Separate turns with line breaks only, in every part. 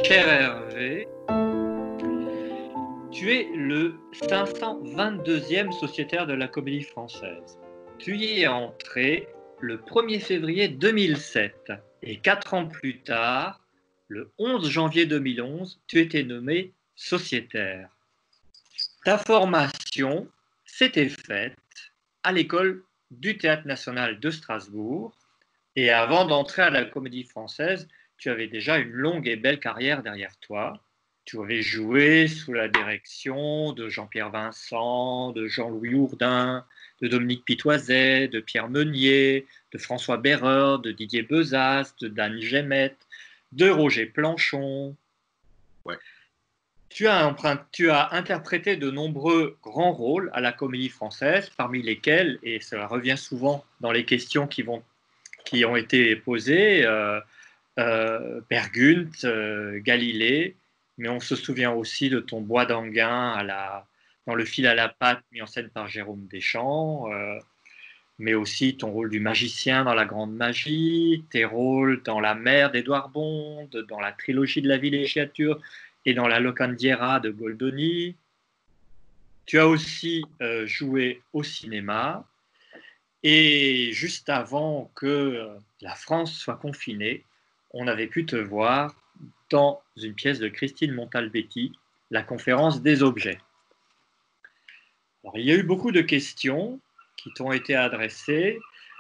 Cher Hervé, tu es le 522e sociétaire de la Comédie Française. Tu y es entré le 1er février 2007 et 4 ans plus tard, le 11 janvier 2011, tu étais nommé sociétaire. Ta formation s'était faite à l'école du Théâtre National de Strasbourg et avant d'entrer à la Comédie Française, tu avais déjà une longue et belle carrière derrière toi. Tu avais joué sous la direction de Jean-Pierre Vincent, de Jean-Louis Hourdin, de Dominique Pitoiset, de Pierre Meunier, de François Berreur, de Didier Bezas, de Dan Gemette, de Roger Planchon.
Ouais.
Tu as interprété de nombreux grands rôles à la Comédie Française, parmi lesquels, et cela revient souvent dans les questions qui ont été posées, Peer Gynt, Galilée, mais on se souvient aussi de ton Bois d'Anguin dans Le fil à la patte, mis en scène par Jérôme Deschamps, mais aussi ton rôle du magicien dans La Grande Magie, tes rôles dans La Mer d'Édouard Bond, dans la trilogie de La Villégiature et dans La Locandiera de Goldoni. Tu as aussi joué au cinéma. Et juste avant que la France soit confinée, on avait pu te voir dans une pièce de Christine Montalbetti, La conférence des objets. Alors, il y a eu beaucoup de questions qui t'ont été adressées,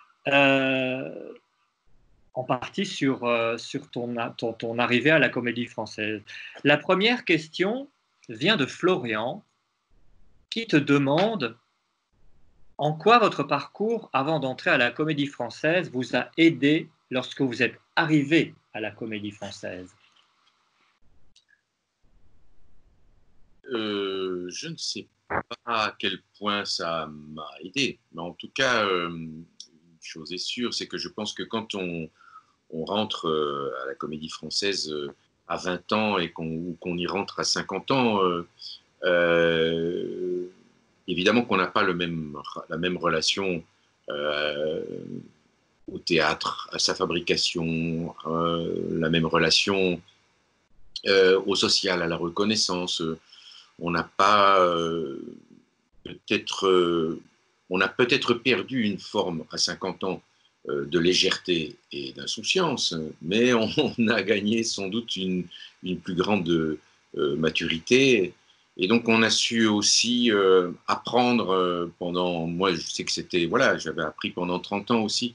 en partie sur ton arrivée à la Comédie Française. La première question vient de Florian, qui te demande en quoi votre parcours avant d'entrer à la Comédie Française vous a aidé lorsque vous êtes arrivé à la Comédie Française?
Je ne sais pas à quel point ça m'a aidé, mais en tout cas, une chose est sûre, c'est que je pense que quand on rentre à la Comédie Française à 20 ans et qu'on y rentre à 50 ans, évidemment qu'on n'a pas la même relation au théâtre, à sa fabrication, la même relation au social, à la reconnaissance. On n'a pas on a peut-être perdu une forme à 50 ans de légèreté et d'insouciance, mais on a gagné sans doute une plus grande maturité. Et donc, on a su aussi apprendre pendant. Moi, je sais que c'était. Voilà, j'avais appris pendant 30 ans aussi,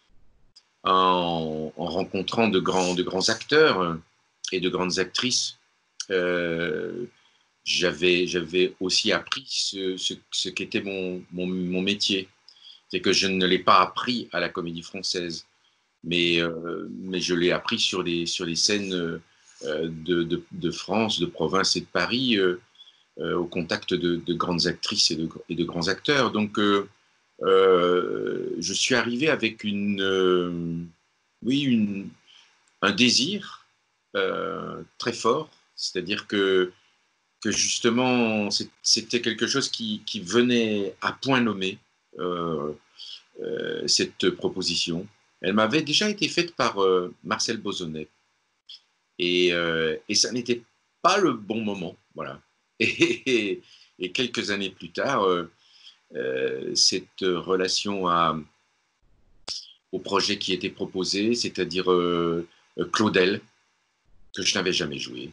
en rencontrant de grands acteurs et de grandes actrices. J'avais aussi appris ce qu'était mon métier. C'est que je ne l'ai pas appris à la Comédie Française, mais je l'ai appris sur les scènes de France, de province et de Paris, au contact de grandes actrices et de grands acteurs. Donc, je suis arrivé avec un désir très fort, c'est-à-dire que justement, c'était quelque chose qui venait à point nommé, cette proposition. Elle m'avait déjà été faite par Marcel Bozonnet. Et ça n'était pas le bon moment, voilà. Et quelques années plus tard, cette relation au projet qui était proposé, c'est-à-dire Claudel, que je n'avais jamais joué.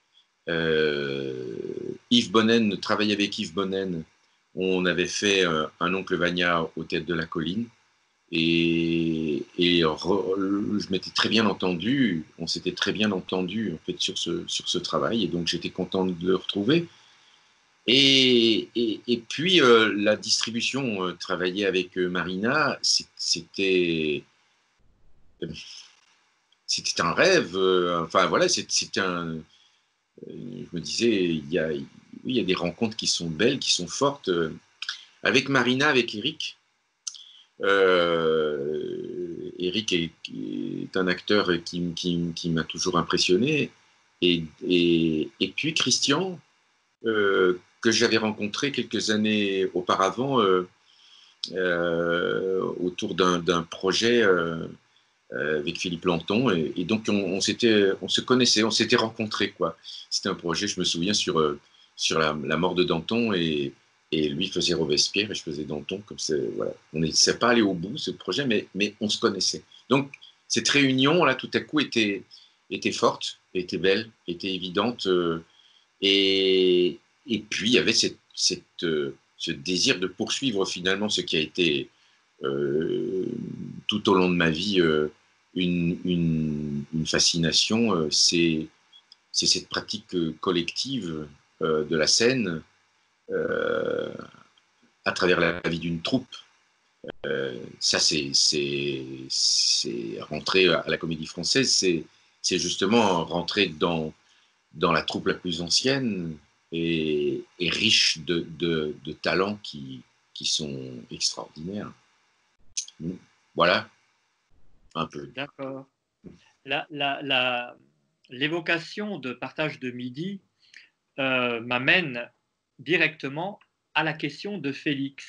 Yves Bonnen, travailler avec Yves Bonnen, on avait fait un Oncle Vania au Théâtre de la Colline, et je m'étais très bien entendu, on s'était très bien entendu en fait sur ce travail, et donc j'étais content de le retrouver. Et puis la distribution, travailler avec Marina, c'était un rêve. Enfin voilà, c'était un. Je me disais, il y a des rencontres qui sont belles, qui sont fortes. Avec Marina, avec Eric. Eric est un acteur qui m'a toujours impressionné. Et puis Christian, que j'avais rencontré quelques années auparavant autour d'un projet avec Philippe Lanton. Et donc, on se connaissait, on s'était rencontrés, quoi. C'était un projet, je me souviens, sur la mort de Danton. Et lui faisait Robespierre et je faisais Danton. Comme voilà. On ne s'est pas allé au bout, ce projet, mais on se connaissait. Donc, cette réunion, là, tout à coup, était forte, était belle, était évidente. Et puis, il y avait ce désir de poursuivre finalement ce qui a été tout au long de ma vie une fascination. C'est cette pratique collective de la scène à travers la vie d'une troupe. Ça, c'est rentrer à la Comédie Française, c'est justement rentrer dans la troupe la plus ancienne et riche de talents qui sont extraordinaires. Voilà, un peu.
D'accord. L'évocation de partage de midi m'amène directement à la question de Félix,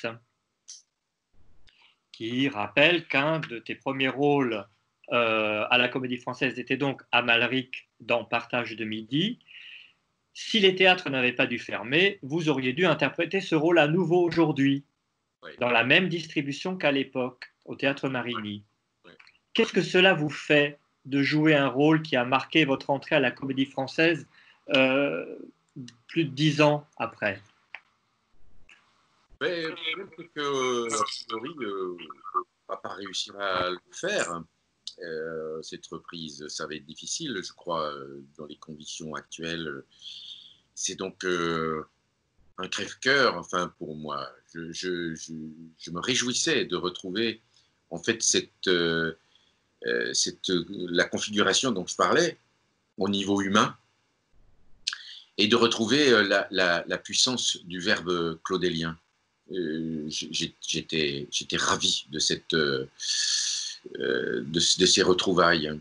qui rappelle qu'un de tes premiers rôles à la Comédie Française était donc Amalric dans Partage de midi. Si les théâtres n'avaient pas dû fermer, vous auriez dû interpréter ce rôle à nouveau aujourd'hui,
Oui.
dans la même distribution qu'à l'époque, au Théâtre Marigny.
Oui.
Qu'est-ce que cela vous fait de jouer un rôle qui a marqué votre entrée à la Comédie Française plus de 10 ans après?
Mais peut-être que, a priori, on va pas réussir à le faire. Cette reprise, ça va être difficile, je crois, dans les conditions actuelles. C'est donc un crève-cœur, enfin, pour moi. Je me réjouissais de retrouver, en fait, la configuration dont je parlais au niveau humain et de retrouver la puissance du verbe claudélien. J'étais ravi de ces retrouvailles.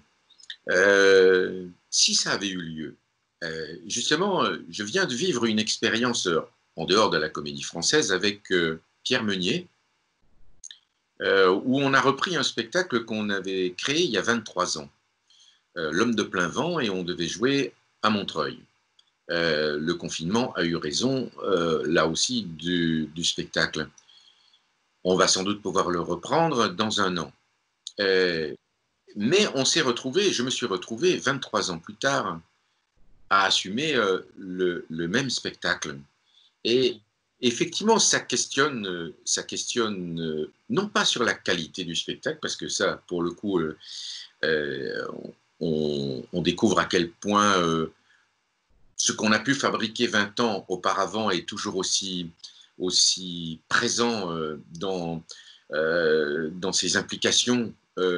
Si ça avait eu lieu, justement, je viens de vivre une expérience en dehors de la Comédie Française avec Pierre Meunier, où on a repris un spectacle qu'on avait créé il y a 23 ans, L'homme de plein vent, et on devait jouer à Montreuil. Le confinement a eu raison, là aussi, du spectacle. On va sans doute pouvoir le reprendre dans un an. Mais on s'est retrouvé, je me suis retrouvé 23 ans plus tard à assumer le même spectacle. Et effectivement, ça questionne non pas sur la qualité du spectacle, parce que ça, pour le coup, on découvre à quel point ce qu'on a pu fabriquer 20 ans auparavant est toujours aussi présent dans ses implications.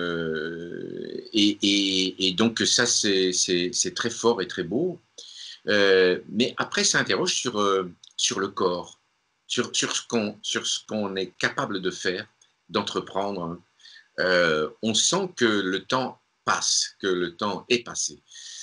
Et donc ça, c'est très fort et très beau. Mais après, ça interroge sur le corps, sur ce qu'on est capable de faire, d'entreprendre. On sent que le temps passe, que le temps est passé.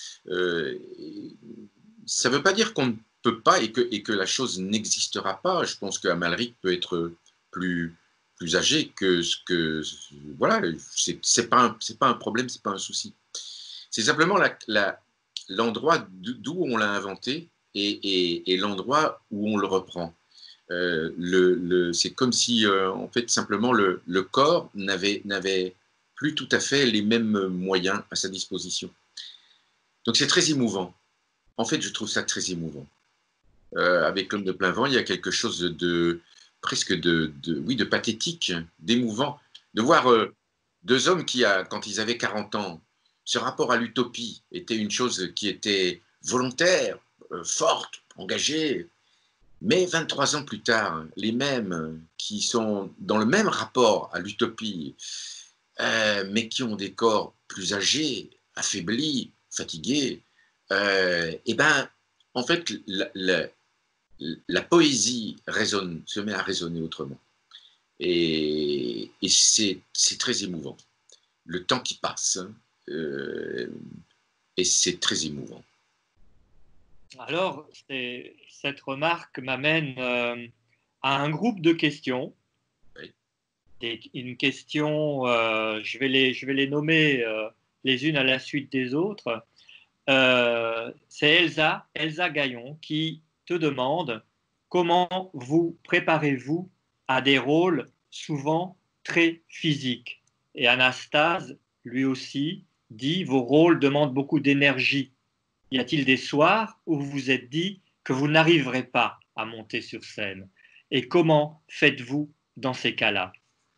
Ça ne veut pas dire qu'on ne peut pas et que la chose n'existera pas. Je pense qu'Amalric peut être plus âgé que ce que... Voilà, c'est pas un problème, c'est pas un souci. C'est simplement l'endroit d'où on l'a inventé et l'endroit où on le reprend. C'est comme si, en fait, simplement le corps n'avait plus tout à fait les mêmes moyens à sa disposition. Donc c'est très émouvant. En fait, je trouve ça très émouvant. Avec L'homme de plein vent, il y a quelque chose presque de pathétique, d'émouvant, de voir deux hommes qui, quand ils avaient 40 ans, ce rapport à l'utopie était une chose qui était volontaire, forte, engagée. Mais 23 ans plus tard, les mêmes qui sont dans le même rapport à l'utopie, mais qui ont des corps plus âgés, affaiblis, fatigués, et ben, en fait, la poésie se met à résonner autrement. Et c'est très émouvant. Le temps qui passe, et c'est très émouvant.
Alors, cette remarque m'amène à un groupe de questions.
Oui.
une question, je vais les nommer les unes à la suite des autres. C'est Elsa Gaillon, qui te demande comment vous préparez-vous à des rôles souvent très physiques. Et Anastase, lui aussi, dit vos rôles demandent beaucoup d'énergie. Y a-t-il des soirs où vous vous êtes dit que vous n'arriverez pas à monter sur scène? Et comment faites-vous dans ces cas-là?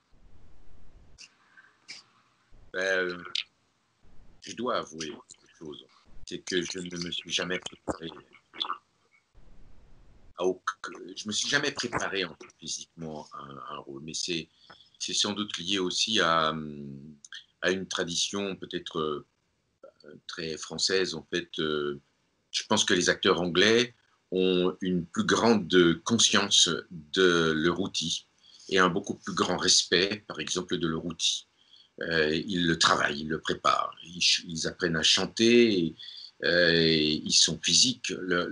Ben, je dois avouer quelque chose, c'est que je ne me suis jamais préparé je me suis jamais préparé en fait, physiquement à un rôle, mais c'est sans doute lié aussi à une tradition peut-être très française. En fait, je pense que les acteurs anglais ont une plus grande conscience de leur outil et un beaucoup plus grand respect, par exemple, de leur outil. Ils le travaillent, ils le préparent, ils apprennent à chanter, ils sont physiques.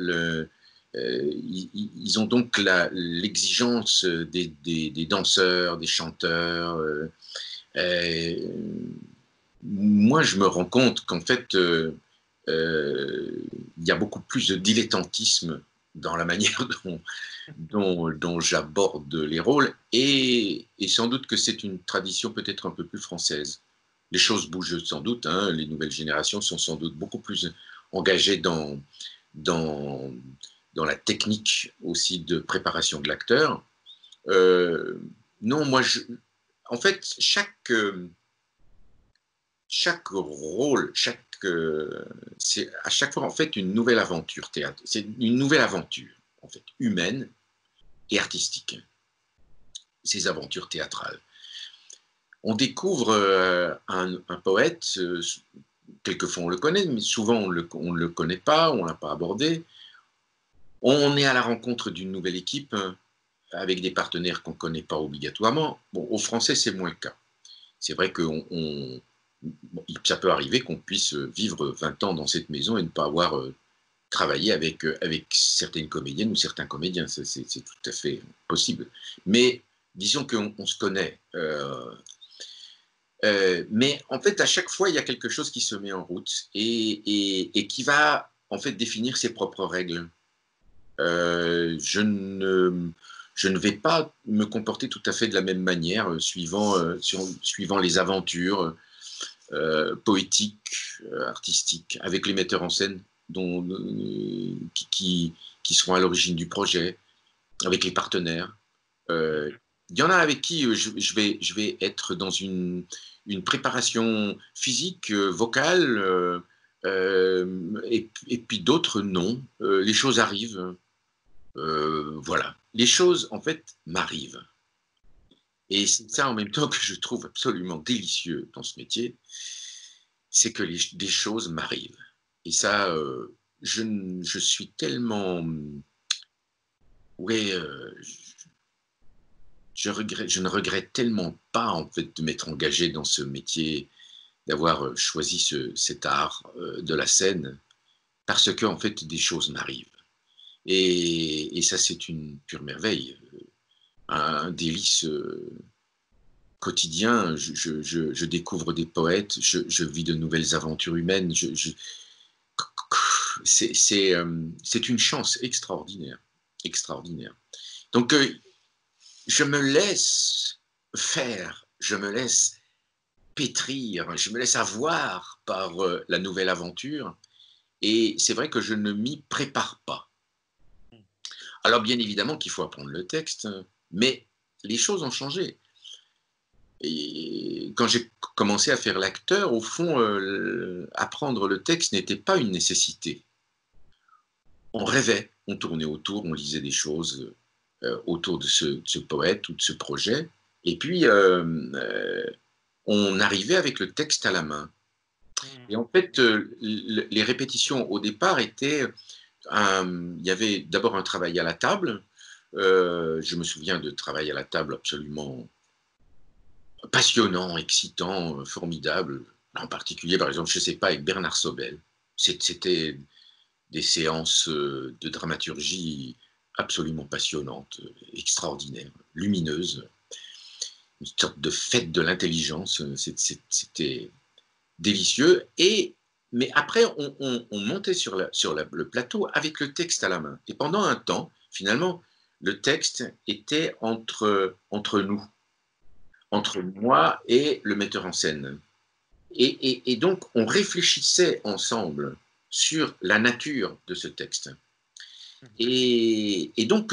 Ils ont donc l'exigence des danseurs, des chanteurs. Moi, je me rends compte qu'en fait, il y a beaucoup plus de dilettantisme dans la manière dont j'aborde les rôles, et sans doute que c'est une tradition peut-être un peu plus française. Les choses bougent sans doute, hein, les nouvelles générations sont sans doute beaucoup plus engagées dans, dans la technique aussi de préparation de l'acteur. Non, moi, en fait, chaque rôle, c'est à chaque fois en fait une nouvelle aventure théâtre. C'est une nouvelle aventure en fait, humaine et artistique. Ces aventures théâtrales. On découvre un poète, quelquefois on le connaît, mais souvent on ne le connaît pas, on ne l'a pas abordé. On est à la rencontre d'une nouvelle équipe avec des partenaires qu'on ne connaît pas obligatoirement. Bon, aux Français, c'est moins le cas. C'est vrai que ça peut arriver qu'on puisse vivre 20 ans dans cette maison et ne pas avoir travaillé avec certaines comédiennes ou certains comédiens. C'est tout à fait possible. Mais disons qu'on se connaît. Mais en fait, à chaque fois, il y a quelque chose qui se met en route et qui va en fait définir ses propres règles. Je ne vais pas me comporter tout à fait de la même manière suivant les aventures poétiques, artistiques, avec les metteurs en scène qui seront à l'origine du projet, avec les partenaires. Il y en a avec qui je vais être dans une préparation physique, vocale, et puis d'autres non. Les choses arrivent. Voilà. Les choses, en fait, m'arrivent. Et c'est ça en même temps que je trouve absolument délicieux dans ce métier, c'est que des choses m'arrivent. Et ça, je suis tellement... Ouais, je ne regrette tellement pas en fait de m'être engagé dans ce métier, d'avoir choisi cet art de la scène, parce que en fait des choses m'arrivent. Et ça c'est une pure merveille, un délice quotidien. Je découvre des poètes, je vis de nouvelles aventures humaines. C'est une chance extraordinaire, extraordinaire. Donc je me laisse faire, je me laisse pétrir, je me laisse avoir par la nouvelle aventure. Et c'est vrai que je ne m'y prépare pas. Alors bien évidemment qu'il faut apprendre le texte, mais les choses ont changé. Et quand j'ai commencé à faire l'acteur, au fond, apprendre le texte n'était pas une nécessité. On rêvait, on tournait autour, on lisait des choses autour de ce poète ou de ce projet. Et puis, on arrivait avec le texte à la main. Et en fait, les répétitions au départ étaient... il y avait d'abord un travail à la table. Je me souviens de travail à la table absolument passionnant, excitant, formidable. En particulier, par exemple, je ne sais pas, avec Bernard Sobel. C'était des séances de dramaturgie absolument passionnantes, extraordinaires, lumineuses. une sorte de fête de l'intelligence. C'était délicieux. Mais après, on montait sur le plateau avec le texte à la main. Et pendant un temps, finalement, le texte était entre nous, entre moi et le metteur en scène. Et donc, on réfléchissait ensemble sur la nature de ce texte. Et donc,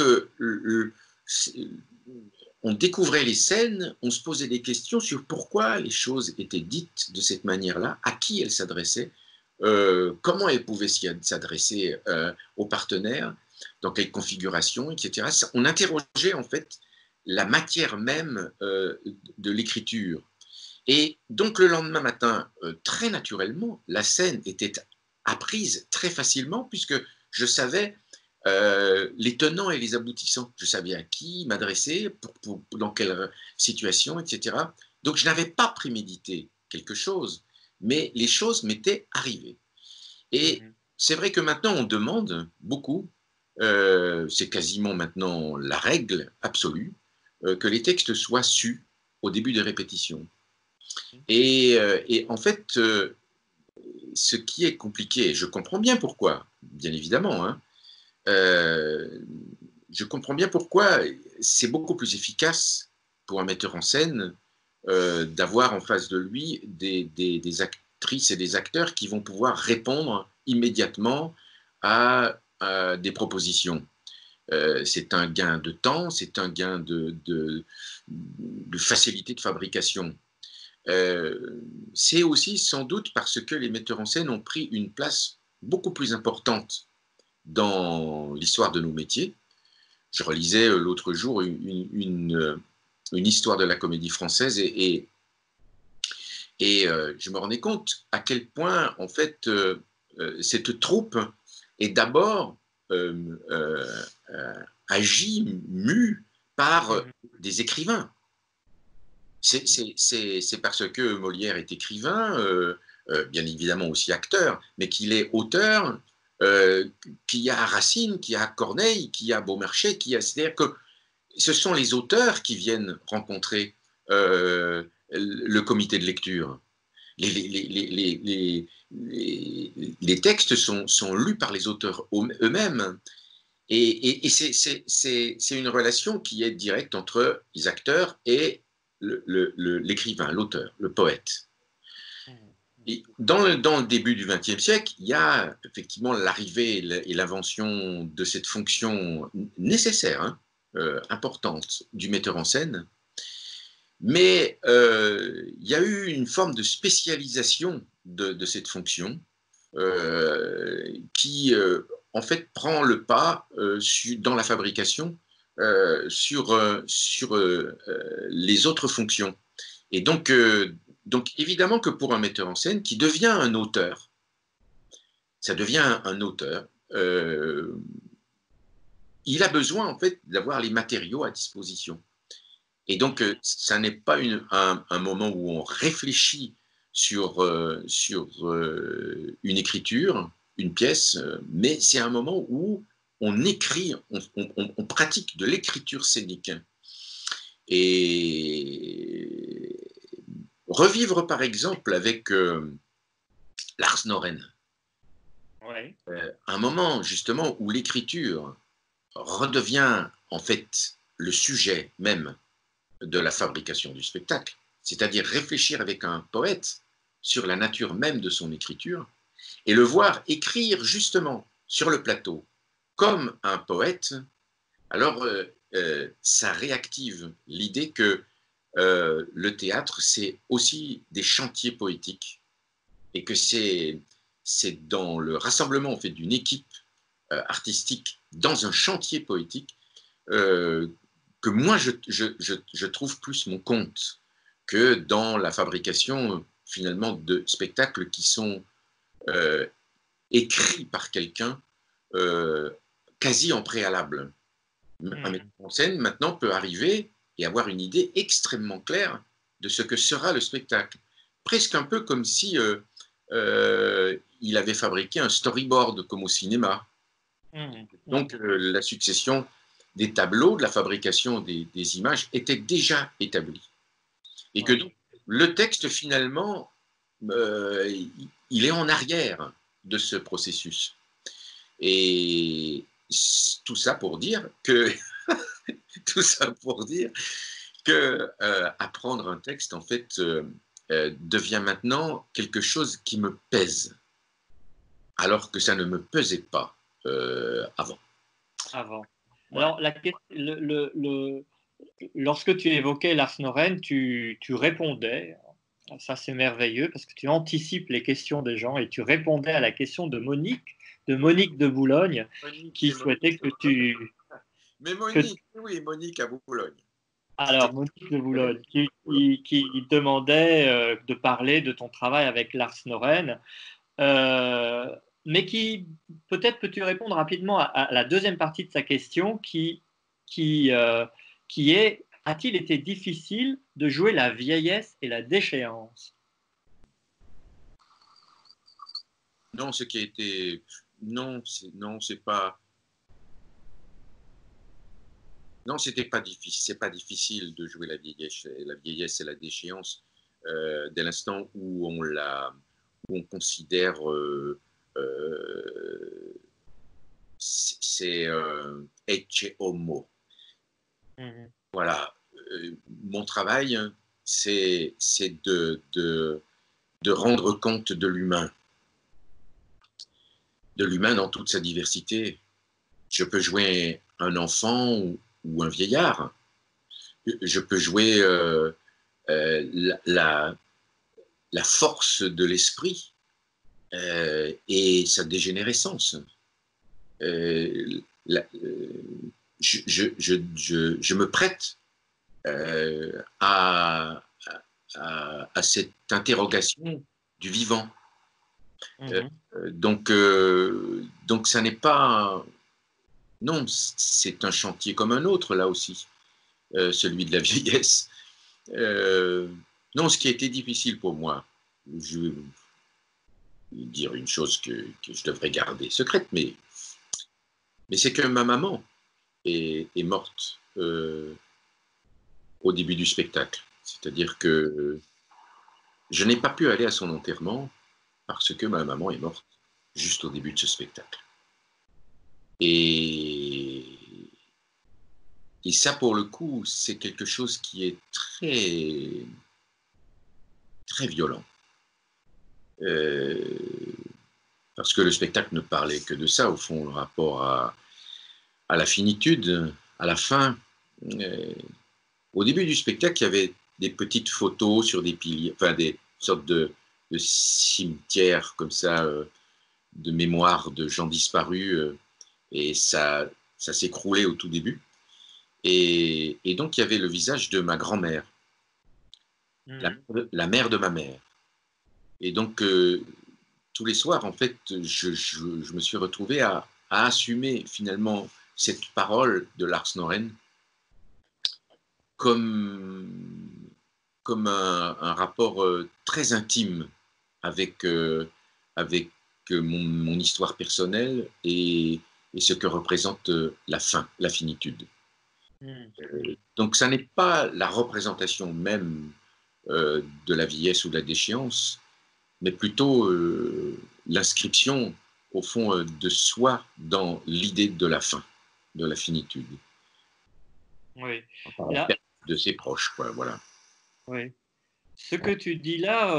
on découvrait les scènes, on se posait des questions sur pourquoi les choses étaient dites de cette manière-là, à qui elles s'adressaient, comment elles pouvaient s'adresser aux partenaires, dans quelle configuration, etc. On interrogeait en fait la matière même de l'écriture. Et donc le lendemain matin, très naturellement, la scène était apprise très facilement puisque je savais les tenants et les aboutissants. Je savais à qui m'adresser, dans quelle situation, etc. Donc je n'avais pas prémédité quelque chose, mais les choses m'étaient arrivées. Et c'est vrai que maintenant on demande beaucoup, c'est quasiment maintenant la règle absolue, que les textes soient sus au début des répétitions. Et en fait, ce qui est compliqué, je comprends bien pourquoi, bien évidemment, hein, je comprends bien pourquoi c'est beaucoup plus efficace pour un metteur en scène d'avoir en face de lui des actrices et des acteurs qui vont pouvoir répondre immédiatement à des propositions. C'est un gain de temps, c'est un gain de facilité de fabrication. C'est aussi sans doute parce que les metteurs en scène ont pris une place beaucoup plus importante dans l'histoire de nos métiers. Je relisais l'autre jour une histoire de la comédie française et je me rendais compte à quel point, en fait, cette troupe est d'abord agie, mue par des écrivains. C'est parce que Molière est écrivain, bien évidemment aussi acteur, mais qu'il est auteur, qu'il y a Racine, qu'il y a Corneille, qu'il y a Beaumarchais, c'est-à-dire que ce sont les auteurs qui viennent rencontrer le comité de lecture. Les textes sont lus par les auteurs eux-mêmes. Et c'est une relation qui est directe entre les acteurs et l'écrivain, l'auteur, le poète. Et dans le début du XXe siècle, il y a effectivement l'arrivée et l'invention de cette fonction nécessaire, hein, importante, du metteur en scène. Mais il y a eu une forme de spécialisation de cette fonction qui, en fait, prend le pas dans la fabrication sur les autres fonctions. Et donc évidemment que pour un metteur en scène qui devient un auteur, ça devient un auteur, il a besoin en fait d'avoir les matériaux à disposition. Et donc ça n'est pas un moment où on réfléchit sur une écriture, une pièce, mais c'est un moment où on écrit, on pratique de l'écriture scénique. Et revivre par exemple avec Lars Noren,
ouais.
Un moment justement où l'écriture redevient en fait le sujet même de la fabrication du spectacle, c'est-à-dire réfléchir avec un poète sur la nature même de son écriture et le voir écrire justement sur le plateau comme un poète, alors ça réactive l'idée que le théâtre, c'est aussi des chantiers poétiques et que c'est dans le rassemblement en fait, d'une équipe artistique dans un chantier poétique que moi, je trouve plus mon compte que dans la fabrication, finalement, de spectacles qui sont écrits par quelqu'un quasi en préalable. Un metteur en scène, maintenant, peut arriver et avoir une idée extrêmement claire de ce que sera le spectacle. Presque un peu comme si il avait fabriqué un storyboard, comme au cinéma. Donc, la succession des tableaux, de la fabrication des images était déjà établie. Et que donc, le texte, finalement, il est en arrière de ce processus. Et tout ça pour dire que, tout ça pour dire que apprendre un texte, en fait, devient maintenant quelque chose qui me pèse, alors que ça ne me pesait pas avant.
Avant.
Voilà.
Alors, lorsque tu évoquais Lars Noren, tu répondais, ça c'est merveilleux, parce que tu anticipes les questions des gens et tu répondais à la question de Monique de Boulogne, qui souhaitait que tu...
Mais
Que,
Monique, oui, Monique à Boulogne.
alors, Monique de Boulogne, qui demandait de parler de ton travail avec Lars Noren. Euh, mais qui, peut-être peux-tu répondre rapidement à la deuxième partie de sa question qui, euh, qui est, a-t-il été difficile de jouer la vieillesse et la déchéance?
Non, ce qui a été... Non, c'est pas... Non, c'était pas difficile. C'est pas difficile de jouer la vieillesse et la déchéance dès l'instant où où on considère c'est ecce homo. Voilà. Mon travail, c'est de rendre compte de l'humain dans toute sa diversité. Je peux jouer un enfant ou un vieillard. Je peux jouer la force de l'esprit et sa dégénérescence. La, je me prête à cette interrogation du vivant. Donc ça n'est pas... Non, c'est un chantier comme un autre, là aussi, celui de la vieillesse. Non, ce qui a été difficile pour moi, je vais dire une chose que je devrais garder secrète, mais c'est que ma maman est morte au début du spectacle. C'est-à-dire que je n'ai pas pu aller à son enterrement parce que ma maman est morte juste au début de ce spectacle. Et ça, pour le coup, c'est quelque chose qui est très, très violent. Parce que le spectacle ne parlait que de ça, au fond, le rapport à la finitude, à la fin. Au début du spectacle, il y avait des petites photos sur des piliers, enfin des sortes de cimetières comme ça, de mémoire de gens disparus, et ça s'écroulait au tout début. Et donc, il y avait le visage de ma grand-mère, la mère de ma mère. Et donc, tous les soirs, en fait, je me suis retrouvé à assumer finalement cette parole de Lars Noren comme un rapport très intime avec, mon histoire personnelle et ce que représente la fin, la finitude. Donc, ça n'est pas la représentation même de la vieillesse ou de la déchéance, mais plutôt l'inscription, au fond, de soi dans l'idée de la fin, de la finitude.
Oui.
Par la perte de ses proches, quoi, voilà.
Oui. Ce que tu dis là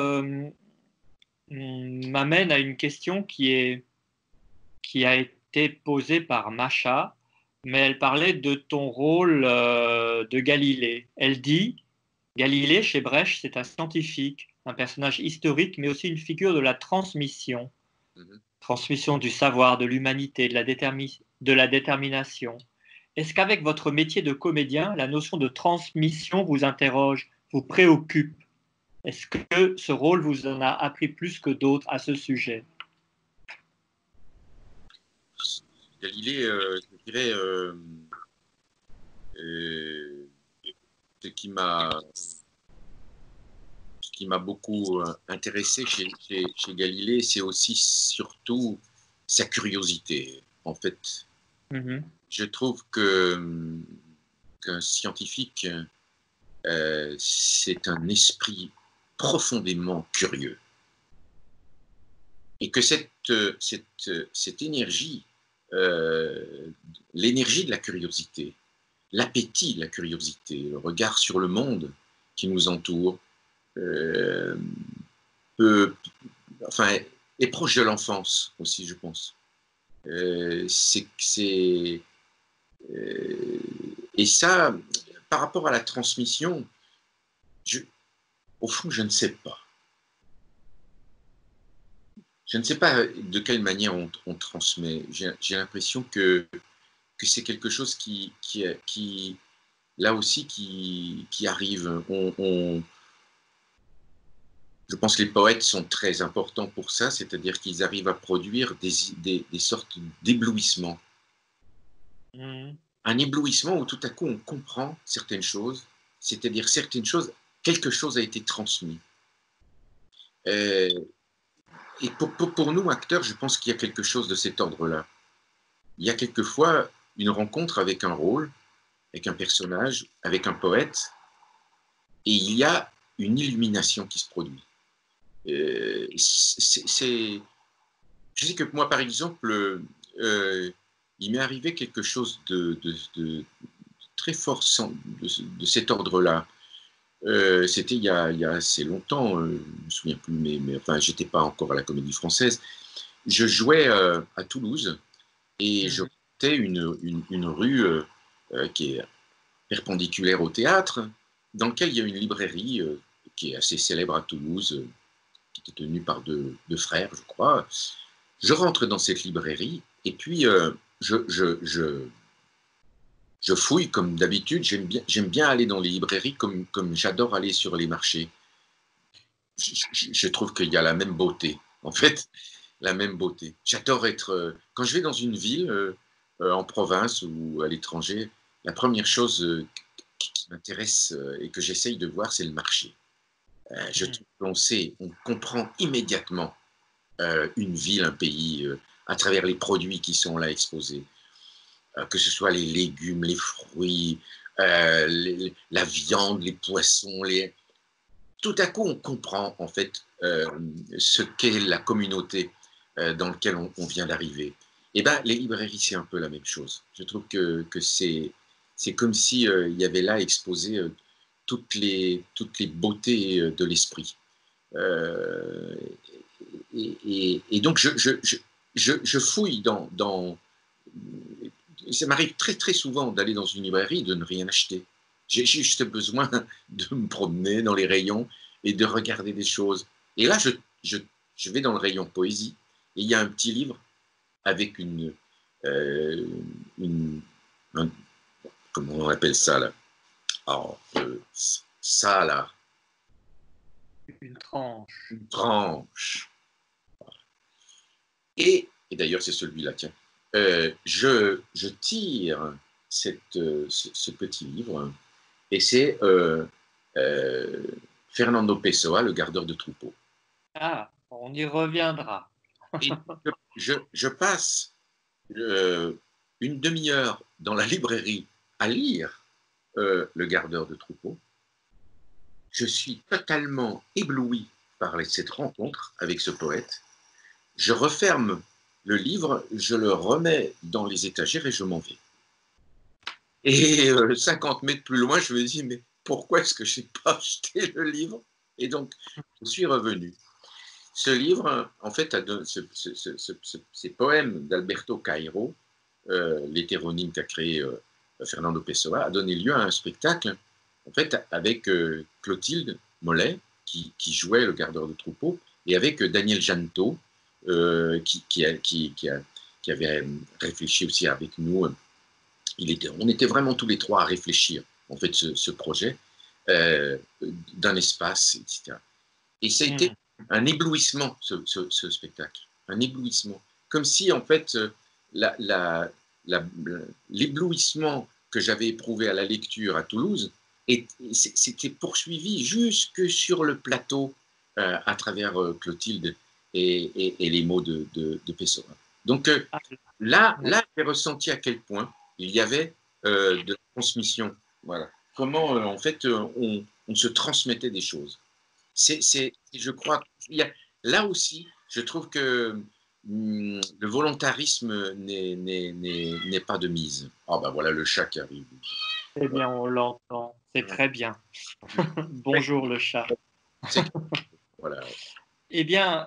m'amène à une question qui a été posée par Macha, mais elle parlait de ton rôle de Galilée. Elle dit, Galilée, chez Brecht, c'est un scientifique, un personnage historique, mais aussi une figure de la transmission. Transmission du savoir, de l'humanité, de la détermination. Est-ce qu'avec votre métier de comédien, la notion de transmission vous interroge, vous préoccupe? Est-ce que ce rôle vous en a appris plus que d'autres à ce sujet?
Galilée, je dirais, ce qui m'a beaucoup intéressé chez Galilée, c'est aussi surtout sa curiosité. En fait, je trouve qu'un scientifique c'est un esprit profondément curieux. Et que cette énergie, l'énergie de la curiosité, l'appétit de la curiosité, le regard sur le monde qui nous entoure, est proche de l'enfance aussi, je pense. Et ça, par rapport à la transmission, au fond, je ne sais pas. Je ne sais pas de quelle manière on transmet. J'ai l'impression que c'est quelque chose qui là aussi, qui arrive. Je pense que les poètes sont très importants pour ça, c'est-à-dire qu'ils arrivent à produire des sortes d'éblouissements. Un éblouissement où tout à coup on comprend certaines choses, c'est-à-dire certaines choses, quelque chose a été transmis. Et pour nous, acteurs, je pense qu'il y a quelque chose de cet ordre-là. Il y a quelquefois une rencontre avec un rôle, avec un personnage, avec un poète, et il y a une illumination qui se produit. Je sais que moi, par exemple, il m'est arrivé quelque chose de très fort de cet ordre-là. C'était il y a assez longtemps, je ne me souviens plus, mais enfin, j'étais pas encore à la Comédie Française. Je jouais à Toulouse et je montais une rue qui est perpendiculaire au théâtre, dans laquelle il y a une librairie qui est assez célèbre à Toulouse, qui était tenue par deux frères, je crois. Je rentre dans cette librairie et puis je fouille comme d'habitude. J'aime bien aller dans les librairies comme j'adore aller sur les marchés. Je trouve qu'il y a la même beauté, en fait, la même beauté. J'adore être... quand je vais dans une ville, en province ou à l'étranger, la première chose qui m'intéresse et que j'essaye de voir, c'est le marché. Je trouve qu'on sait, on comprend immédiatement une ville, un pays, à travers les produits qui sont là exposés. Que ce soit les légumes, les fruits, la viande, les poissons, tout à coup on comprend en fait ce qu'est la communauté dans laquelle on vient d'arriver. Et ben les librairies c'est un peu la même chose. Je trouve que c'est comme si il y avait là exposé toutes les beautés de l'esprit. Et donc je fouille dans ça m'arrive très très souvent d'aller dans une librairie et de ne rien acheter. J'ai juste besoin de me promener dans les rayons et de regarder des choses. Et là, je vais dans le rayon poésie et il y a un petit livre avec comment on appelle ça là? Alors, ça là.
Une tranche.
Une tranche. Et d'ailleurs, c'est celui-là, tiens. Je tire ce petit livre et c'est Fernando Pessoa, le gardeur de troupeaux.
Ah, on y reviendra.
Et je passe une demi-heure dans la librairie à lire le gardeur de troupeaux. Je suis totalement ébloui par cette rencontre avec ce poète. Je referme le livre, je le remets dans les étagères et je m'en vais. Et 50 mètres plus loin, je me dis, mais pourquoi est-ce que je n'ai pas acheté le livre? Et donc, je suis revenu. Ce livre, en fait, ces poèmes d'Alberto Cairo, l'hétéronyme qu'a créé Fernando Pessoa, a donné lieu à un spectacle, en fait, avec Clotilde Mollet, qui jouait le gardeur de troupeau, et avec Daniel Janto, qui avait réfléchi aussi avec nous. On était vraiment tous les trois à réfléchir, en fait, ce projet d'un espace, etc. Et ça a été un éblouissement, ce spectacle. Un éblouissement. Comme si, en fait, l'éblouissement que j'avais éprouvé à la lecture à Toulouse s'était poursuivi jusque sur le plateau à travers Clotilde et les mots de Pessoa. Donc là, j'ai ressenti à quel point il y avait de la transmission. Voilà. comment en fait, on se transmettait des choses. Je crois, là aussi, je trouve que le volontarisme n'est pas de mise. Ah ben voilà le chat qui arrive.
Eh bien, on l'entend. C'est très bien. Bonjour le chat.
Voilà.
Eh bien,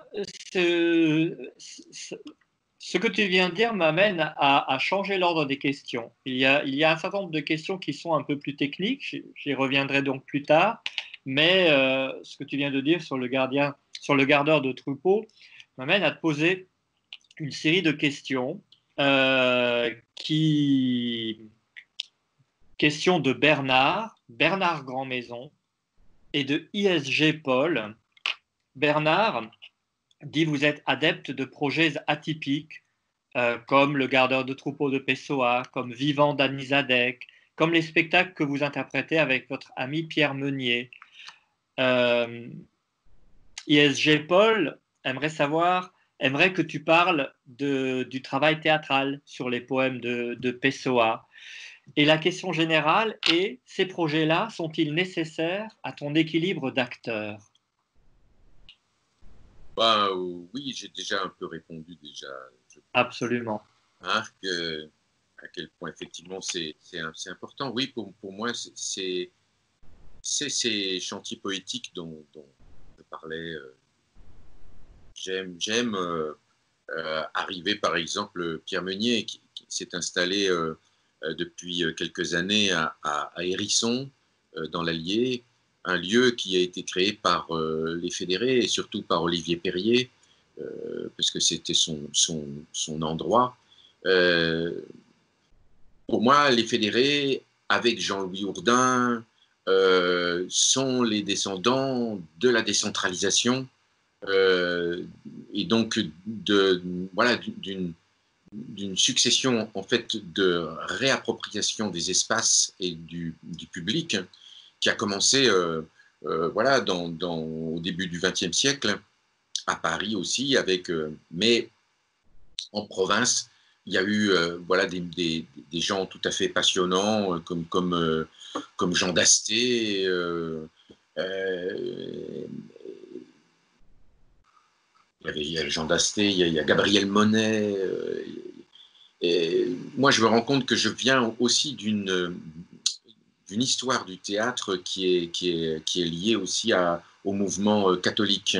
ce que tu viens de dire m'amène à changer l'ordre des questions. Il y a un certain nombre de questions qui sont un peu plus techniques, j'y reviendrai donc plus tard, mais ce que tu viens de dire sur le gardeur de troupeau m'amène à te poser une série de questions questions de Bernard Grandmaison, et de ISG Paul. Bernard dit: vous êtes adepte de projets atypiques, comme le gardeur de troupeau de Pessoa, comme Vivant d'Annie Zadek, comme les spectacles que vous interprétez avec votre ami Pierre Meunier. ISG Paul aimerait que tu parles du travail théâtral sur les poèmes de Pessoa. Et la question générale est: ces projets-là sont-ils nécessaires à ton équilibre d'acteur?
Bah, oui, j'ai déjà un peu répondu déjà.
Absolument.
À quel point effectivement c'est important. Oui, pour moi, c'est ces chantiers poétiques dont je parlais. J'aime arriver, par exemple, Pierre Meunier, qui s'est installé depuis quelques années à Hérisson, dans l'Allier, un lieu qui a été créé par les fédérés et surtout par Olivier Perrier, parce que c'était son endroit. Pour moi, les fédérés, avec Jean-Louis Hourdin, sont les descendants de la décentralisation, et donc voilà, d'une succession en fait de réappropriation des espaces et du public qui a commencé voilà, au début du XXe siècle, à Paris aussi, mais en province, il y a eu voilà, des gens tout à fait passionnants comme Jean Dasté. Il y a Jean Dasté, il y a Gabriel Monet. Et moi, je me rends compte que je viens aussi d'une histoire du théâtre qui est liée aussi au mouvement catholique.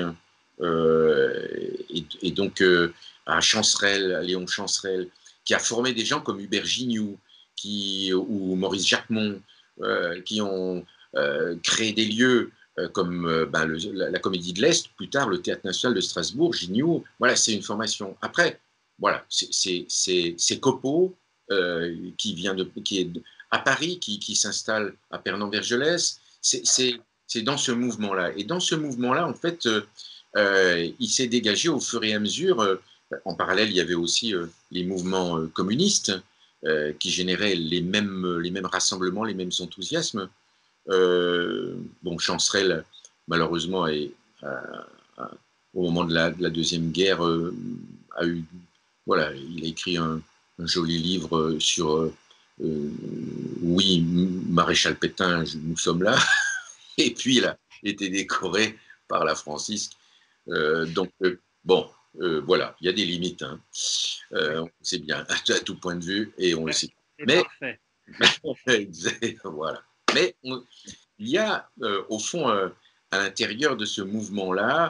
Et donc à Chancerelle, à Léon Chancerelle, qui a formé des gens comme Hubert Gignoux ou Maurice Jacquemont, qui ont créé des lieux comme la Comédie de l'Est, plus tard le Théâtre National de Strasbourg, Gignoux. Voilà, c'est une formation. Après, voilà, c'est Copeau, qui est à Paris, qui s'installe à Pernan-Vergelès. C'est dans ce mouvement-là. Et dans ce mouvement-là, en fait, il s'est dégagé au fur et à mesure. En parallèle, il y avait aussi les mouvements communistes qui généraient les mêmes rassemblements, les mêmes enthousiasmes. Bon, Chancerelle, malheureusement, au moment de la Deuxième Guerre, voilà, il a écrit un joli livre sur oui, Maréchal Pétain, nous sommes là. Et puis, il a été décoré par la Francisque. Donc, bon, voilà, il y a des limites. Hein. C'est bien, à tout point de vue, et on le sait.
Mais, parfait.
Voilà. Mais il y a, au fond, à l'intérieur de ce mouvement-là,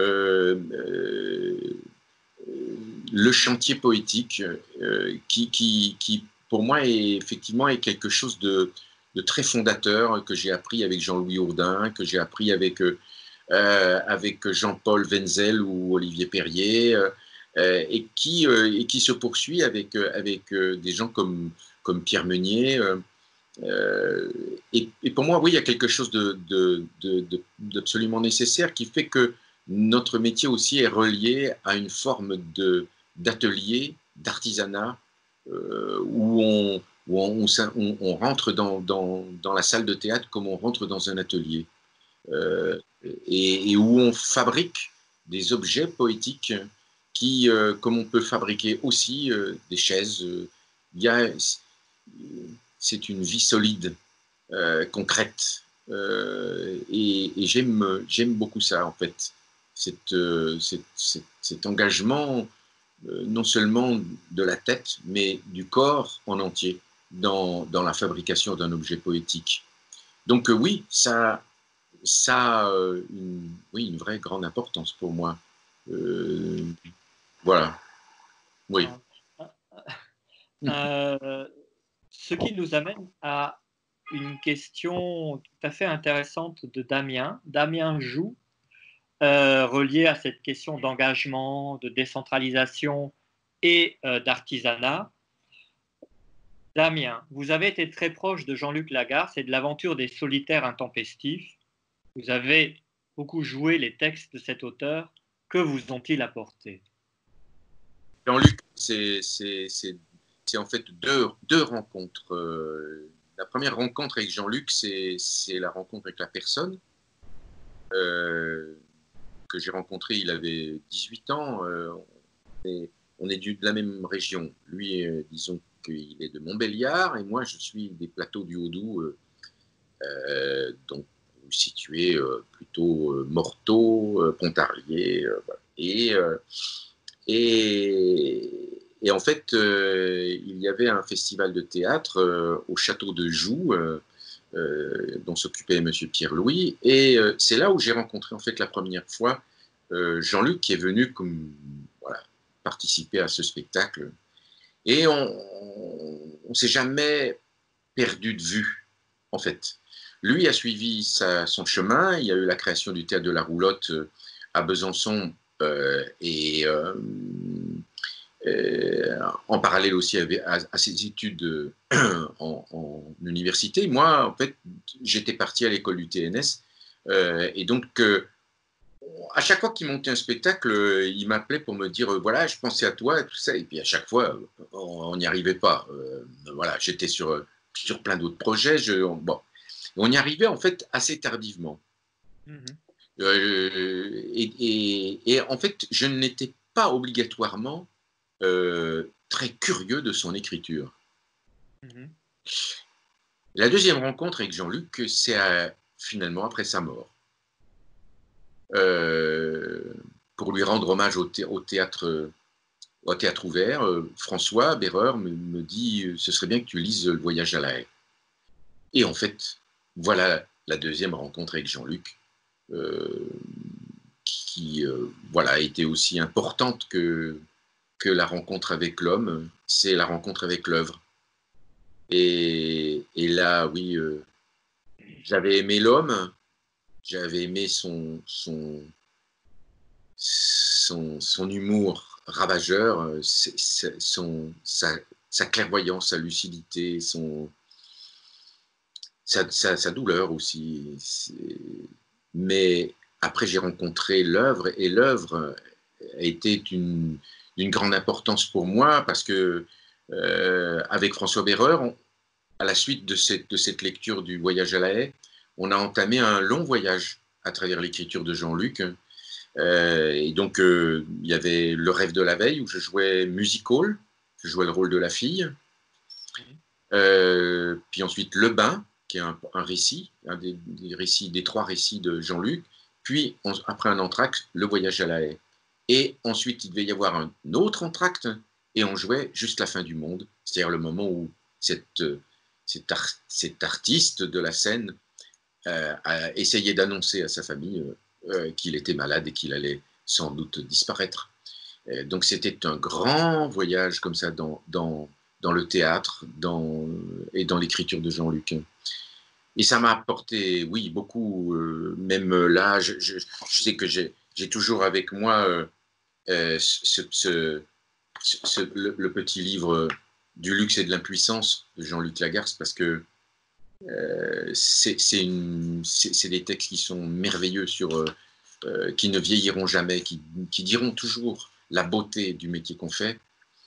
le chantier poétique qui, pour moi, effectivement, est quelque chose de très fondateur, que j'ai appris avec Jean-Louis Hourdin, que j'ai appris avec Jean-Paul Wenzel ou Olivier Perrier, et qui se poursuit avec des gens comme Pierre Meunier. Et pour moi, oui, il y a quelque chose d'absolument nécessaire qui fait que notre métier aussi est relié à une forme d'atelier, d'artisanat, où on rentre dans la salle de théâtre comme on rentre dans un atelier, et où on fabrique des objets poétiques qui, comme on peut fabriquer aussi des chaises, c'est une vie solide. concrète. Et j'aime beaucoup ça, en fait, cet engagement, non seulement de la tête, mais du corps en entier dans la fabrication d'un objet poétique. Donc oui, ça a oui, une vraie grande importance pour moi. Voilà, oui.
Euh, Ce qui nous amène à une question tout à fait intéressante de Damien. Damien Joux, reliée à cette question d'engagement, de décentralisation et d'artisanat. Damien, vous avez été très proche de Jean-Luc Lagarce et de l'aventure des solitaires intempestifs. Vous avez beaucoup joué les textes de cet auteur. Que vous ont-ils apporté?
Jean-Luc, c'est en fait deux rencontres. La première rencontre avec Jean-Luc, c'est la rencontre avec la personne que j'ai rencontrée. Il avait 18 ans. On est de la même région. Lui, disons qu'il est de Montbéliard et moi, je suis des plateaux du Haut-Doubs, donc situé plutôt Morteau, Pontarlier. Voilà. Et en fait, il y avait un festival de théâtre au château de Joux, dont s'occupait M. Pierre-Louis. Et c'est là où j'ai rencontré en fait la première fois Jean-Luc, qui est venu comme, voilà, participer à ce spectacle. Et on ne s'est jamais perdu de vue, en fait. Lui a suivi son chemin. Il y a eu la création du théâtre de la Roulotte à Besançon et en parallèle aussi à ses études en université. Moi, en fait, j'étais parti à l'école du TNS et donc à chaque fois qu'il montait un spectacle, il m'appelait pour me dire voilà, je pensais à toi et tout ça. Et puis à chaque fois, on n'y arrivait pas. Voilà, j'étais sur plein d'autres projets. Bon, on y arrivait en fait assez tardivement. Et en fait, je n'étais pas obligatoirement très curieux de son écriture. La deuxième rencontre avec Jean-Luc, c'est finalement après sa mort. Pour lui rendre hommage au théâtre ouvert, François Béreur me dit ce serait bien que tu lises Le Voyage à la Haye. Et en fait, voilà la deuxième rencontre avec Jean-Luc, qui voilà, a été aussi importante que la rencontre avec l'homme, c'est la rencontre avec l'œuvre. Et là, oui, j'avais aimé l'homme, j'avais aimé son humour ravageur, sa clairvoyance, sa lucidité, sa douleur aussi. Mais après, j'ai rencontré l'œuvre, et l'œuvre a été d'une grande importance pour moi parce que, avec François Béreur, à la suite de cette lecture du Voyage à la Haye, on a entamé un long voyage à travers l'écriture de Jean-Luc. Et donc, il y avait Le Rêve de la veille, où je jouais music hall, je jouais le rôle de la fille. Puis ensuite, Le Bain, qui est un récit, un des trois récits de Jean-Luc. Puis, après un entracte, Le Voyage à la Haye. Et ensuite, il devait y avoir un autre entracte, et on jouait Juste la fin du monde, c'est-à-dire le moment où cet artiste de la scène a essayé d'annoncer à sa famille qu'il était malade et qu'il allait sans doute disparaître. Donc c'était un grand voyage comme ça dans le théâtre et dans l'écriture de Jean-Luc. Et ça m'a apporté, oui, beaucoup, même là, je sais que j'ai toujours avec moi le petit livre du luxe et de l'impuissance de Jean-Luc Lagarce, parce que c'est des textes qui sont merveilleux, qui ne vieilliront jamais, qui diront toujours la beauté du métier qu'on fait.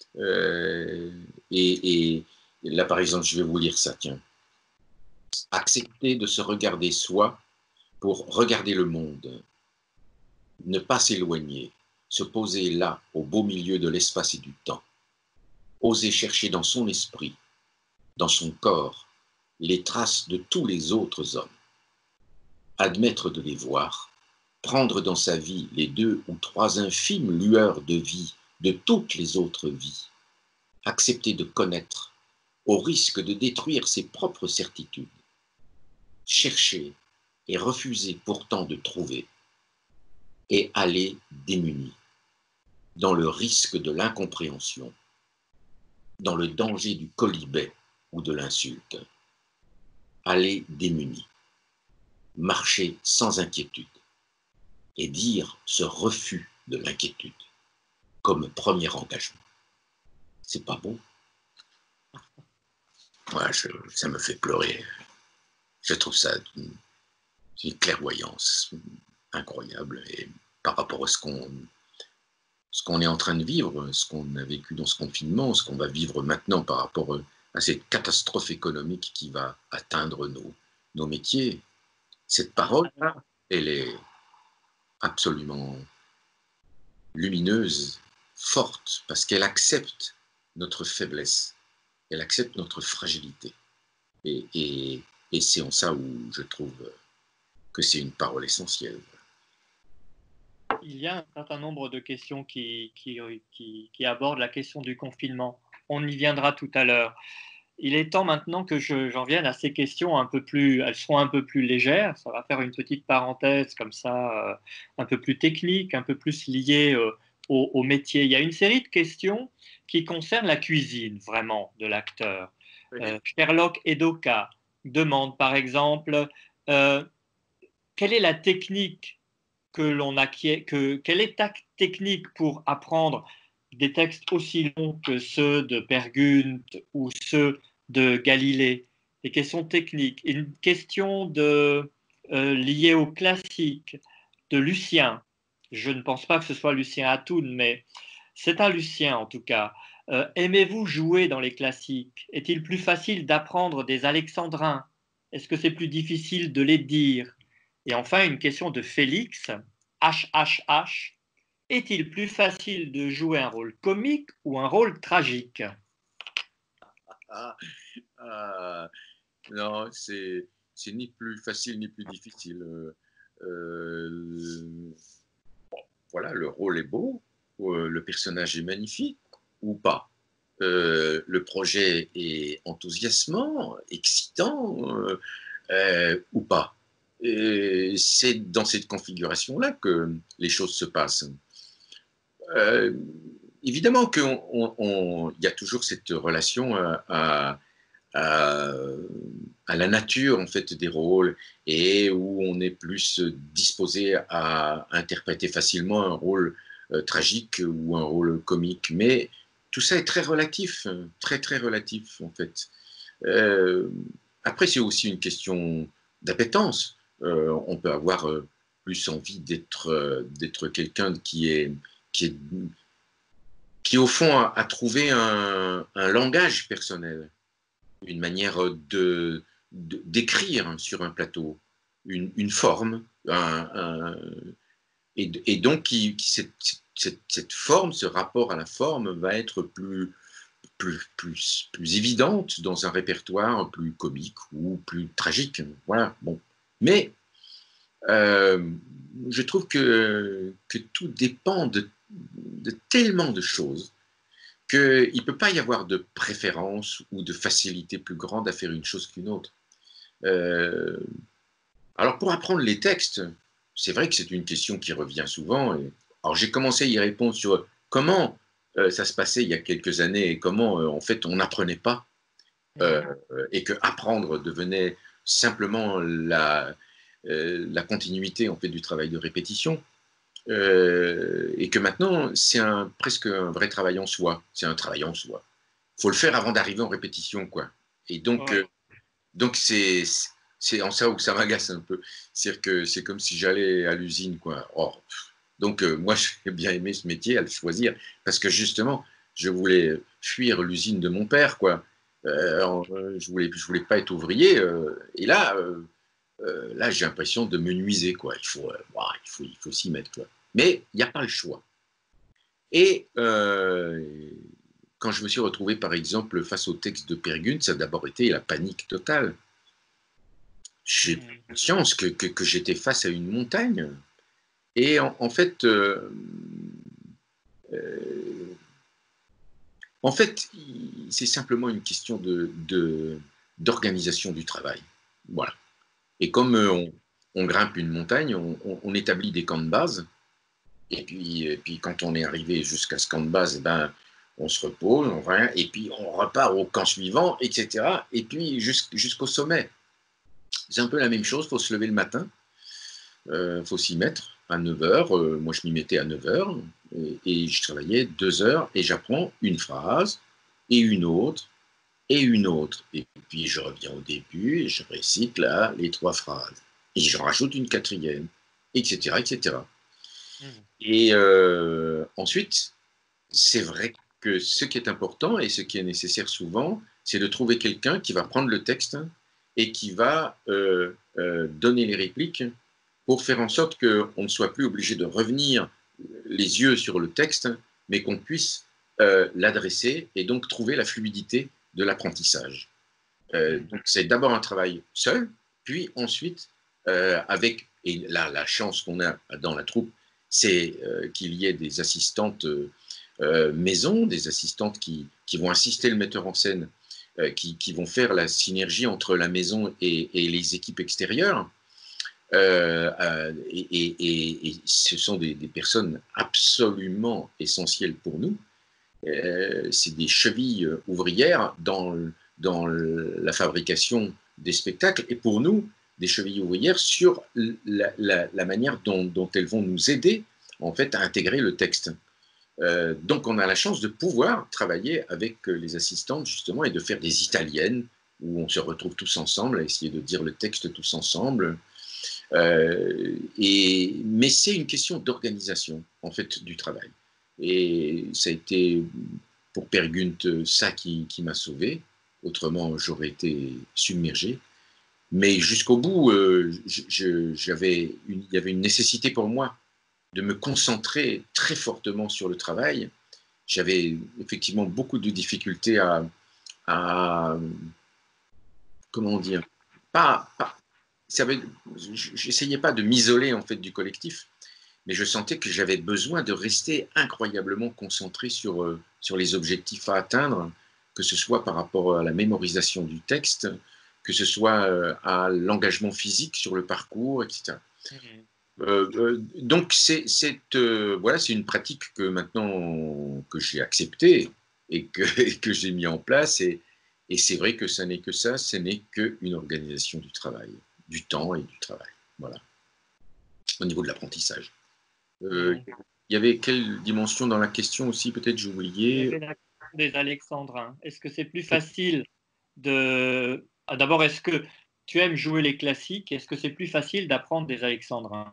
Et là, par exemple, je vais vous lire ça, tiens. Accepter de se regarder soi pour regarder le monde. Ne pas s'éloigner, se poser là, au beau milieu de l'espace et du temps. Oser chercher dans son esprit, dans son corps, les traces de tous les autres hommes, admettre de les voir, prendre dans sa vie les 2 ou 3 infimes lueurs de vie de toutes les autres vies, accepter de connaître au risque de détruire ses propres certitudes, chercher et refuser pourtant de trouver, et aller démuni, dans le risque de l'incompréhension, dans le danger du quolibet ou de l'insulte, aller démuni, marcher sans inquiétude, et dire ce refus de l'inquiétude comme premier engagement. C'est pas beau? Moi, ça me fait pleurer. Je trouve ça une clairvoyance incroyable. Et par rapport à ce qu'on est en train de vivre, ce qu'on a vécu dans ce confinement, ce qu'on va vivre maintenant par rapport à cette catastrophe économique qui va atteindre nos métiers, cette parole, elle est absolument lumineuse, forte, parce qu'elle accepte notre faiblesse, elle accepte notre fragilité. Et c'est en ça où je trouve que c'est une parole essentielle.
Il y a un certain nombre de questions qui abordent la question du confinement. On y viendra tout à l'heure. Il est temps maintenant que j'en vienne à ces questions elles seront un peu plus légères. Ça va faire une petite parenthèse comme ça, un peu plus technique, un peu plus liée au métier. Il y a une série de questions qui concernent la cuisine, vraiment, de l'acteur. Sherlock Edoka demande, par exemple, quelle est la technique que l'on acquiert, quelle est ta technique pour apprendre des textes aussi longs que ceux de Per Gynt ou ceux de Galilée, des questions techniques, une question liée au classique de Lucien. Je ne pense pas que ce soit Lucien Hatoun, mais c'est un Lucien en tout cas. Aimez-vous jouer dans les classiques? Est-il plus facile d'apprendre des alexandrins? Est-ce que c'est plus difficile de les dire? Et enfin, une question de Félix, HHH. Est-il plus facile de jouer un rôle comique ou un rôle tragique?
Non, c'est ni plus facile ni plus difficile. Voilà, le rôle est beau, le personnage est magnifique ou pas. Le projet est enthousiasmant, excitant ou pas. C'est dans cette configuration-là que les choses se passent. Évidemment qu'il y a toujours cette relation à la nature en fait des rôles et où on est plus disposé à interpréter facilement un rôle tragique ou un rôle comique. Mais tout ça est très relatif, très très relatif en fait. Après, c'est aussi une question d'appétence. On peut avoir plus envie d'être quelqu'un qui au fond a trouvé un langage personnel, une manière d'écrire sur un plateau, une forme, et donc cette forme, ce rapport à la forme va être plus évidente dans un répertoire plus comique ou plus tragique. Voilà, bon. Mais je trouve que tout dépend de tellement de choses qu'il ne peut pas y avoir de préférence ou de facilité plus grande à faire une chose qu'une autre. Alors pour apprendre les textes, c'est vrai que c'est une question qui revient souvent. Alors j'ai commencé à y répondre sur comment ça se passait il y a quelques années et comment en fait on n'apprenait pas et que apprendre devenait simplement la continuité en fait du travail de répétition. Et que maintenant, c'est presque un vrai travail en soi. C'est un travail en soi. Il faut le faire avant d'arriver en répétition, quoi. Et donc, c'est en ça où ça m'agace un peu. C'est-à-dire que c'est comme si j'allais à l'usine, quoi. Or, donc, moi, j'ai bien aimé ce métier, à le choisir, parce que justement, je voulais fuir l'usine de mon père, quoi. Je voulais pas être ouvrier. Et là, là, j'ai l'impression de me nuiser, quoi. Il faut s'y mettre, quoi. Mais il n'y a pas le choix. Et quand je me suis retrouvé, par exemple, face au texte de Per Gynt, ça a d'abord été la panique totale. j'ai conscience que j'étais face à une montagne. Et en fait, c'est simplement une question d'organisation du travail. Voilà. Et comme on grimpe une montagne, on établit des camps de base. Et puis, quand on est arrivé jusqu'à ce camp de base, ben, on se repose, on revient, et puis on repart au camp suivant, etc. Et puis jusqu'au sommet. C'est un peu la même chose, il faut se lever le matin, faut s'y mettre à 9 heures. Moi, je m'y mettais à 9 heures, et je travaillais 2 heures, et j'apprends une phrase, et une autre, et une autre. Et puis, je reviens au début, et je récite là les 3 phrases. Et j'en rajoute une quatrième, etc., etc. Et ensuite, c'est vrai que ce qui est important et ce qui est nécessaire souvent, c'est de trouver quelqu'un qui va prendre le texte et qui va donner les répliques pour faire en sorte qu'on ne soit plus obligé de revenir les yeux sur le texte, mais qu'on puisse l'adresser et donc trouver la fluidité de l'apprentissage. Donc c'est d'abord un travail seul, puis ensuite avec, et là la chance qu'on a dans la troupe, c'est qu'il y ait des assistantes maison, des assistantes qui vont assister le metteur en scène, qui vont faire la synergie entre la maison et les équipes extérieures. Et ce sont des personnes absolument essentielles pour nous. C'est des chevilles ouvrières dans la fabrication des spectacles, et pour nous, des chevilles ouvrières sur la manière dont elles vont nous aider en fait à intégrer le texte. Donc on a la chance de pouvoir travailler avec les assistantes justement et de faire des italiennes où on se retrouve tous ensemble à essayer de dire le texte tous ensemble. Mais c'est une question d'organisation en fait du travail. Et ça a été pour Per Gunt ça qui m'a sauvé. Autrement j'aurais été submergé. Mais jusqu'au bout, il y avait une nécessité pour moi de me concentrer très fortement sur le travail. J'avais effectivement beaucoup de difficultés à comment dire, pas j'essayais pas de m'isoler en fait du collectif, mais je sentais que j'avais besoin de rester incroyablement concentré sur les objectifs à atteindre, que ce soit par rapport à la mémorisation du texte, que ce soit à l'engagement physique sur le parcours, etc. Donc voilà, c'est une pratique que maintenant que j'ai acceptée et que j'ai mis en place, et c'est vrai que ça n'est que ça, ce n'est qu'une organisation du travail, du temps et du travail, voilà, au niveau de l'apprentissage. Il y avait quelle dimension dans la question aussi, peut-être j'ai oublié?
Il y avait la question des alexandrins. Est-ce que c'est plus facile de... D'abord, est-ce que tu aimes jouer les classiques? Est-ce que c'est plus facile d'apprendre des alexandrins?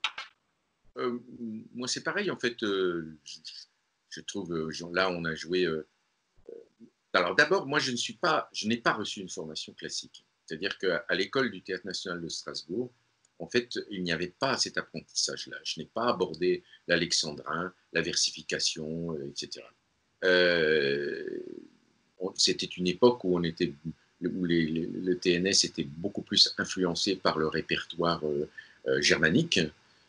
Moi, c'est pareil, en fait. Je trouve, là, on a joué. Alors, d'abord, moi, je n'ai pas reçu une formation classique. C'est-à-dire qu'à l'école du Théâtre national de Strasbourg, en fait, il n'y avait pas cet apprentissage-là. Je n'ai pas abordé l'alexandrin, la versification, etc. C'était une époque où le TNS était beaucoup plus influencé par le répertoire germanique.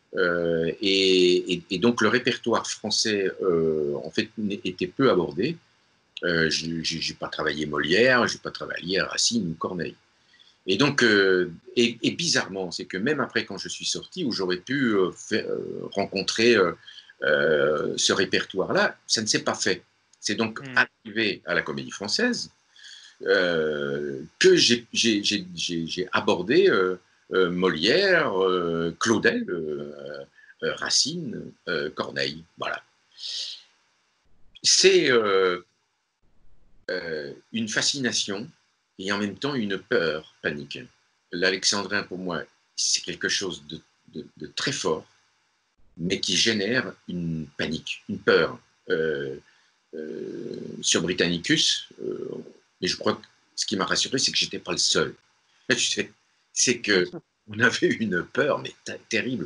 Et donc le répertoire français en fait était peu abordé. Je n'ai pas travaillé Molière, je n'ai pas travaillé Racine ou Corneille. Et donc, et bizarrement, c'est que même après quand je suis sorti, où j'aurais pu rencontrer ce répertoire-là, ça ne s'est pas fait. C'est donc arrivé à la Comédie Française que j'ai abordé Molière, Claudel, Racine, Corneille. Voilà. C'est une fascination et en même temps une peur panique. L'alexandrin, pour moi, c'est quelque chose de très fort, mais qui génère une panique, une peur. Sur Britannicus, mais je crois que ce qui m'a rassuré, c'est que je n'étais pas le seul. C'est qu'on avait une peur, mais terrible,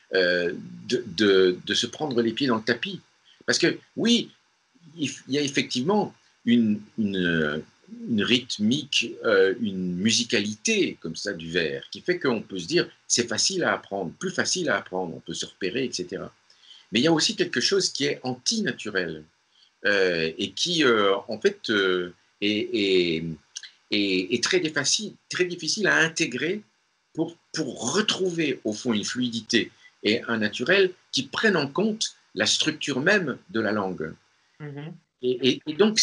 de se prendre les pieds dans le tapis. Parce que oui, il y a effectivement une rythmique, une musicalité comme ça du vers, qui fait qu'on peut se dire c'est facile à apprendre, plus facile à apprendre, on peut se repérer, etc. Mais il y a aussi quelque chose qui est antinaturel et qui, en fait, est, est très difficile à intégrer pour retrouver, au fond, une fluidité et un naturel qui prennent en compte la structure même de la langue.
Mhm.
Et donc,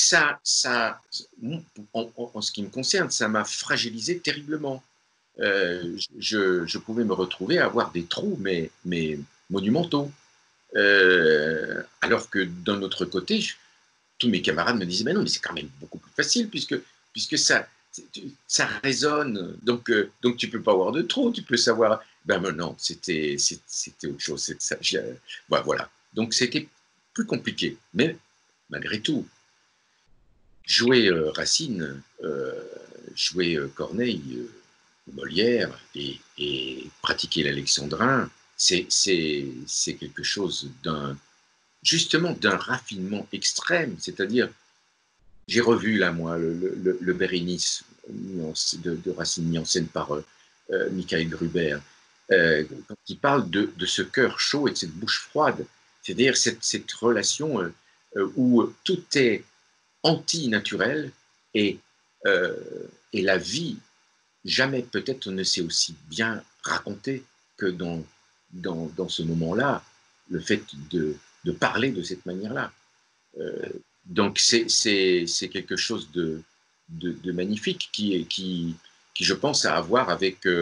en ce qui me concerne, ça m'a fragilisé terriblement. Je pouvais me retrouver à avoir des trous, mais monumentaux. Alors que d'un autre côté, tous mes camarades me disaient, mais non, mais c'est quand même beaucoup plus facile puisque ça résonne. Donc tu peux pas avoir de trous, tu peux savoir. Ben non, c'était autre chose. Voilà. Donc c'était plus compliqué. Mais malgré tout, jouer Racine, jouer Corneille, Molière et pratiquer l'alexandrin, c'est quelque chose justement d'un raffinement extrême. C'est-à-dire, j'ai revu là, moi, le Bérénice de Racine mis en scène par Michael Gruber, quand il parle de ce cœur chaud et de cette bouche froide. C'est-à-dire cette relation où tout est anti-naturel et, euh, et la vie, jamais peut-être on ne s'est aussi bien raconté que dans ce moment-là, le fait de parler de cette manière-là. Donc c'est quelque chose de magnifique qui, je pense, a à voir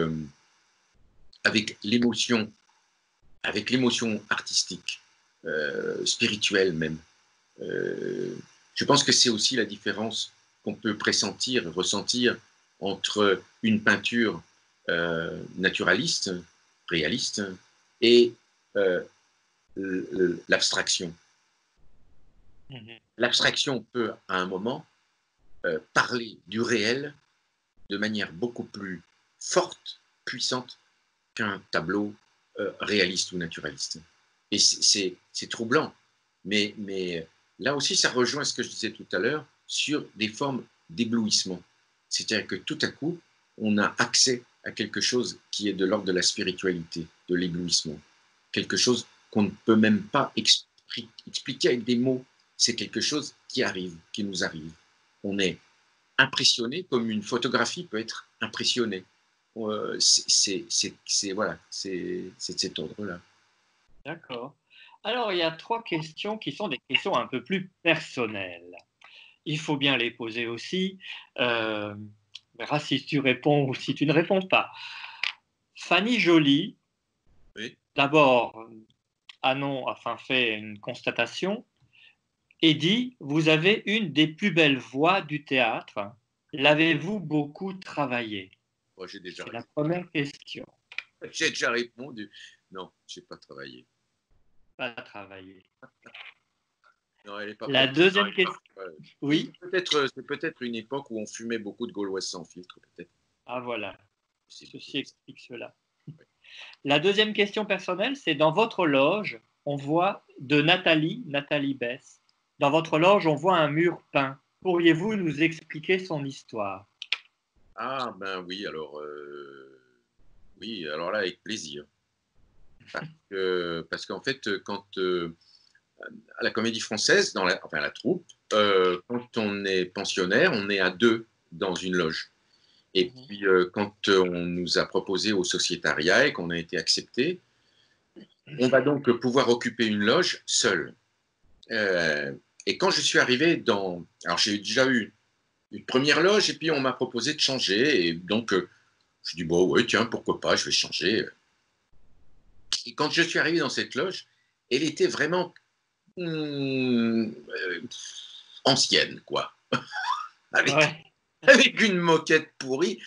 avec l'émotion artistique, spirituelle même. Je pense que c'est aussi la différence qu'on peut pressentir, ressentir entre une peinture naturaliste, réaliste, et euh, l'abstraction.
Mhm.
L'abstraction peut, à un moment, parler du réel de manière beaucoup plus forte, puissante, qu'un tableau réaliste ou naturaliste. Et c'est troublant. Mais là aussi, ça rejoint ce que je disais tout à l'heure sur des formes d'éblouissement. C'est-à-dire que tout à coup, on a accès à quelque chose qui est de l'ordre de la spiritualité, de l'éblouissement. Quelque chose qu'on ne peut même pas expliquer avec des mots. C'est quelque chose qui arrive, qui nous arrive. On est impressionné comme une photographie peut être impressionnée. Voilà, c'est de cet ordre-là.
D'accord. Alors, il y a trois questions qui sont des questions un peu plus personnelles. Il faut bien les poser aussi. On verra si tu réponds ou si tu ne réponds pas. Fanny Joly,
Oui.
d'abord, enfin, fait une constatation et dit, vous avez une des plus belles voix du théâtre. L'avez-vous beaucoup travaillé?
Moi, j'ai déjà,
C'est la première question.
j'ai déjà répondu. Non, je n'ai pas travaillé.
Pas travaillé.
Non, elle n'est pas
La
prête.
deuxième question,
Oui,
oui.
c'est peut-être une époque où on fumait beaucoup de gauloises sans filtre, peut-être.
Ah voilà,
C'est
ceci explique cela.
ouais.
La deuxième question personnelle, c'est dans votre loge, on voit de Nathalie Bess. Dans votre loge, on voit un mur peint. Pourriez-vous nous expliquer son histoire?
Ah, ben oui, alors là, avec plaisir. Parce qu'en fait, quand à la Comédie Française, enfin la troupe, quand on est pensionnaire, on est à deux dans une loge. Et puis, quand on nous a proposé au sociétariat et qu'on a été accepté, on va donc pouvoir occuper une loge seul. Et quand je suis arrivé alors j'ai déjà eu une première loge et puis on m'a proposé de changer. Et donc, je dis, bon, ouais, tiens, pourquoi pas, je vais changer. Et quand je suis arrivé dans cette loge, elle était vraiment ancienne, quoi. avec,
Ouais.
avec une moquette pourrie.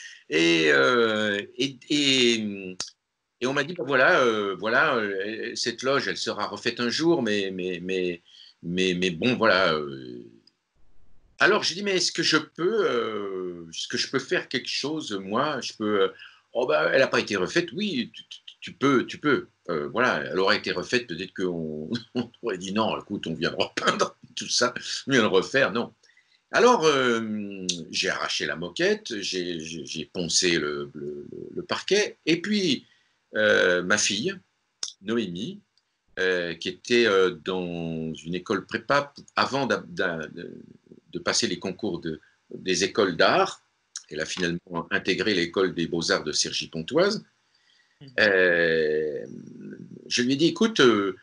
Et on m'a dit, bah, voilà, cette loge, elle sera refaite un jour, mais bon, voilà. Alors j'ai dit, mais est-ce que je peux faire quelque chose, moi, je peux. Oh bah, elle n'a pas été refaite, oui, tu peux. Voilà, elle aurait été refaite, peut-être qu'on on aurait dit non, écoute, on vient de repeindre tout ça, on vient de refaire, non. Alors, j'ai arraché la moquette, j'ai poncé le parquet, et puis ma fille, Noémie, qui était dans une école prépa avant de passer les concours des écoles d'art. Elle a finalement intégré l'école des beaux-arts de Cergy-Pontoise. Je lui ai dit, écoute,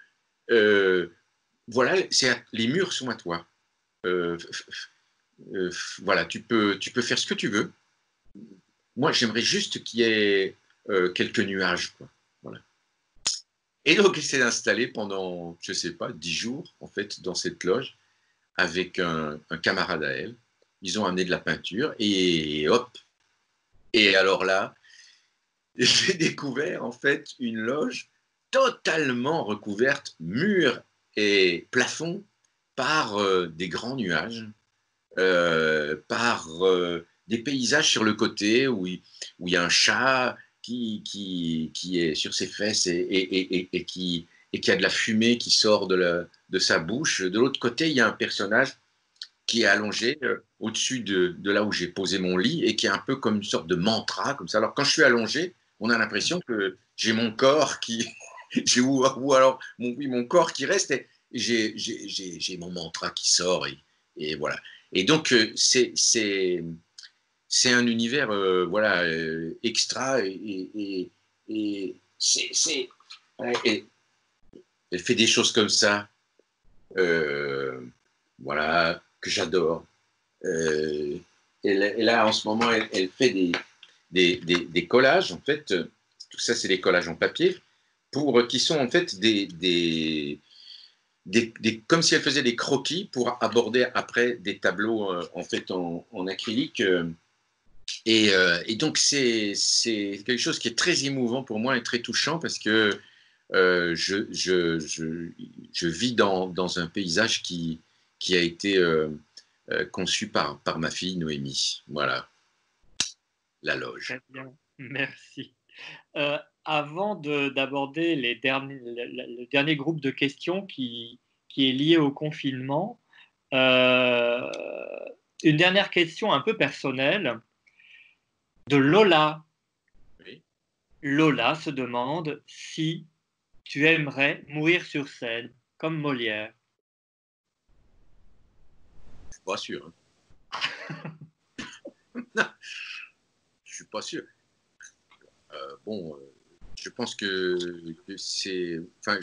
voilà, les murs sont à toi. Euh, voilà, tu peux faire ce que tu veux. Moi, j'aimerais juste qu'il y ait quelques nuages, quoi. Voilà. Et donc, il s'est installé pendant, je sais pas, 10 jours, en fait, dans cette loge, avec un camarade à elle. Ils ont amené de la peinture, et hop. Et alors là, j'ai découvert, en fait, une loge totalement recouverte, mur et plafond, par des grands nuages, par des paysages sur le côté où il y a un chat qui est sur ses fesses et qui a de la fumée qui sort de sa bouche. De l'autre côté, il y a un personnage qui est allongé au-dessus de là où j'ai posé mon lit et qui est un peu comme une sorte de mantra, comme ça. Alors, quand je suis allongé, on a l'impression que j'ai mon corps qui. ou alors oui, mon corps qui reste et j'ai mon mantra qui sort et voilà. Et donc, c'est un univers voilà, extra et ouais, elle fait des choses comme ça, voilà, que j'adore. Et là, en ce moment, elle fait des collages, en fait. Tout ça, c'est des collages en papier, qui sont en fait comme si elle faisait des croquis pour aborder après des tableaux en fait en acrylique. Et donc, c'est quelque chose qui est très émouvant pour moi et très touchant parce que je vis dans un paysage qui a été conçu par ma fille Noémie. Voilà, la loge.
Très bien, merci. Avant d'aborder le dernier groupe de questions qui est lié au confinement, euh, une dernière question un peu personnelle de Lola.
Oui.
Lola se demande si tu aimerais mourir sur scène, comme Molière.
Je suis pas sûr. Non, je suis pas sûr. Bon, je pense que c'est. Enfin,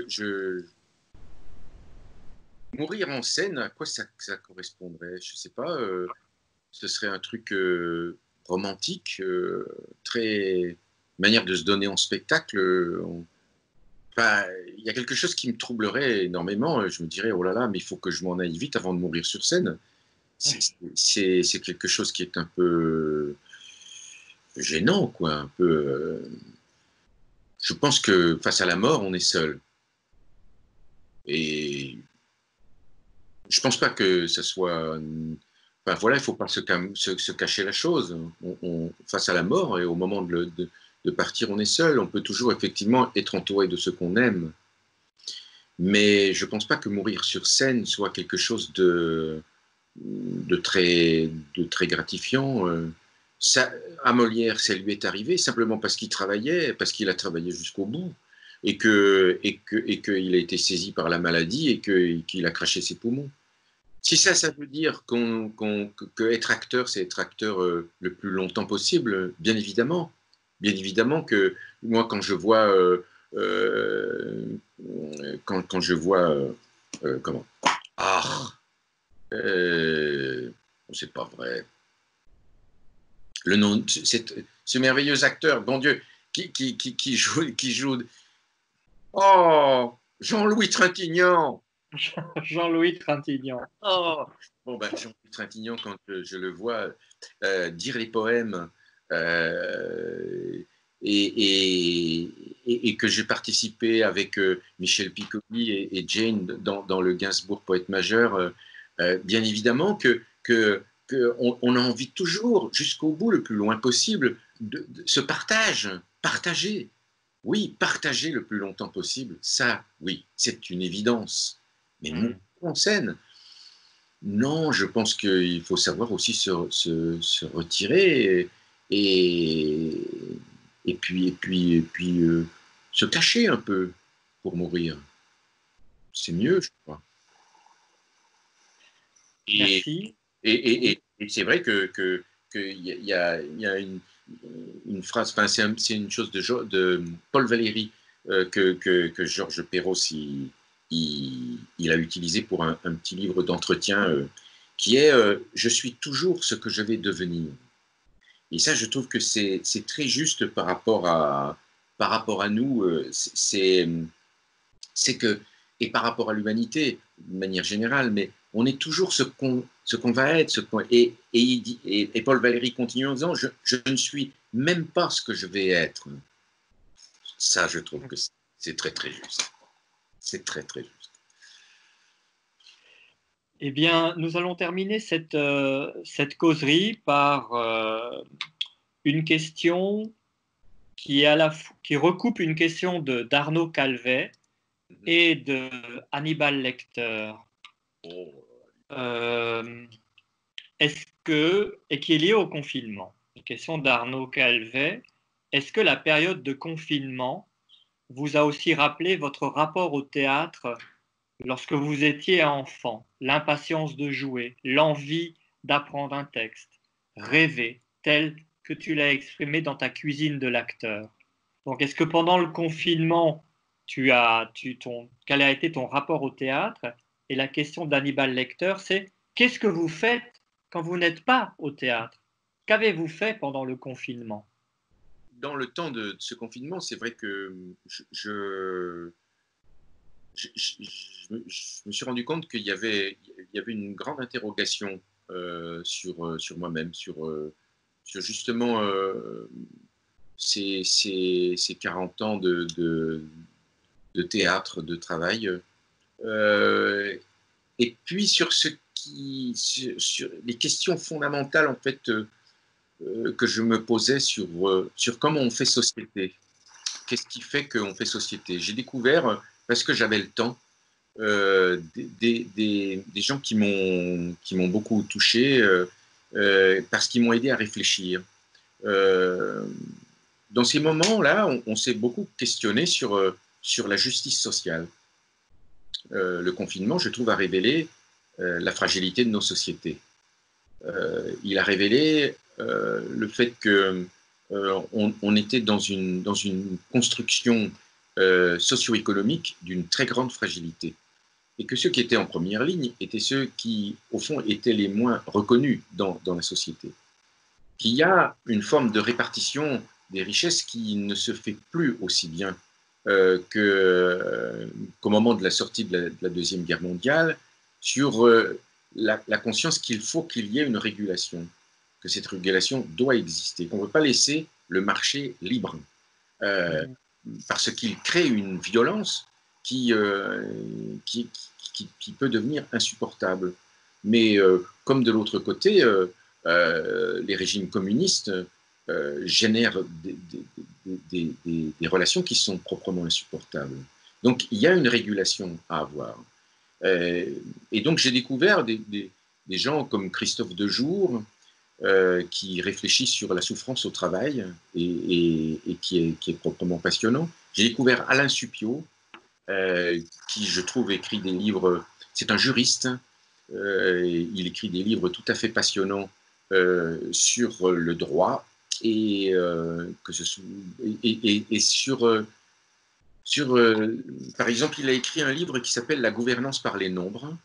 mourir en scène, à quoi ça correspondrait? Je sais pas. Ce serait un truc romantique, très manière de se donner en spectacle. Enfin, il y a quelque chose qui me troublerait énormément. Je me dirais, oh là là, mais il faut que je m'en aille vite avant de mourir sur scène. C'est quelque chose qui est un peu gênant, quoi. Un peu. Je pense que face à la mort, on est seul. Et je pense pas que ça soit. Enfin voilà, il faut pas se cacher la chose. Face à la mort et au moment de partir, on est seul. On peut toujours effectivement être entouré de ceux qu'on aime. Mais je pense pas que mourir sur scène soit quelque chose de très gratifiant. Ça, à Molière, ça lui est arrivé simplement parce qu'il travaillait, parce qu'il a travaillé jusqu'au bout, et qu'il a été saisi par la maladie qu'il a craché ses poumons. Si ça veut dire que être acteur, c'est être acteur le plus longtemps possible, bien évidemment que moi, quand je vois, comment, ah, euh, c'est pas vrai. Le nom, ce merveilleux acteur, bon Dieu, qui joue. Oh, Jean-Louis Trintignant.
Jean-Louis Trintignant.
Oh, bon, ben, Jean-Louis Trintignant, quand je le vois dire les poèmes euh, et, et que j'ai participé avec Michel Piccoli et Jane dans le Gainsbourg Poète majeur, bien évidemment que on a envie toujours, jusqu'au bout, le plus loin possible, de ce partager. Oui, partager le plus longtemps possible, ça, oui, c'est une évidence. Mais mourir
Hmm.
en scène, Non, je pense qu'il faut savoir aussi se retirer et, et puis se cacher un peu pour mourir. C'est mieux, je crois. Et,
Merci.
et c'est vrai que y a une phrase, enfin, c'est une chose de Paul Valéry que Georges Perros il a utilisé pour un petit livre d'entretien qui est Je suis toujours ce que je vais devenir. Et ça, je trouve que c'est très juste par rapport à nous. C'est que, et par rapport à l'humanité, de manière générale, mais on est toujours ce qu'on va être. Et Paul Valéry continue en disant je ne suis même pas ce que je vais être. Ça, je trouve que c'est très, très juste. C'est très, très juste.
Eh bien, nous allons terminer cette causerie par une question qui recoupe une question d'Arnaud Calvet et de Hannibal Lecter. Euh, et qui est liée au confinement. Une question d'Arnaud Calvet. Est-ce que la période de confinement vous a aussi rappelé votre rapport au théâtre lorsque vous étiez enfant, l'impatience de jouer, l'envie d'apprendre un texte, rêver tel que tu l'as exprimé dans ta cuisine de l'acteur? Donc, est-ce que pendant le confinement, quel a été ton rapport au théâtre? Et la question d'Hannibal Lecter, c'est qu'est-ce que vous faites quand vous n'êtes pas au théâtre? Qu'avez-vous fait pendant le confinement?
Dans le temps de ce confinement, c'est vrai que je me suis rendu compte il y avait une grande interrogation sur moi-même, sur justement ces 40 ans de théâtre, de travail. Euh, et puis sur les questions fondamentales en fait que je me posais sur comment on fait société. Qu'est-ce qui fait qu'on fait société? J'ai découvert, parce que j'avais le temps, des gens qui m'ont beaucoup touché parce qu'ils m'ont aidé à réfléchir. Euh, dans ces moments-là, on s'est beaucoup questionné sur la justice sociale. Le confinement, je trouve, a révélé la fragilité de nos sociétés. Il a révélé le fait que on était dans une construction socio-économique d'une très grande fragilité. Et que ceux qui étaient en première ligne étaient ceux qui, au fond, étaient les moins reconnus dans la société. Qu'il y a une forme de répartition des richesses qui ne se fait plus aussi bien qu'au moment de la sortie de la Deuxième Guerre mondiale, sur la conscience qu'il faut qu'il y ait une régulation, que cette régulation doit exister, qu'on ne peut pas laisser le marché libre, euh, parce qu'il crée une violence qui, euh, qui, qui peut devenir insupportable. Mais comme de l'autre côté, les régimes communistes génèrent des relations qui sont proprement insupportables. Donc il y a une régulation à avoir. Et donc j'ai découvert des gens comme Christophe Dejour qui réfléchit sur la souffrance au travail et qui est proprement passionnant. J'ai découvert Alain Suppiot, qui je trouve écrit des livres, c'est un juriste, il écrit des livres tout à fait passionnants sur le droit et, que ce soit, et par exemple, il a écrit un livre qui s'appelle La gouvernance par les nombres,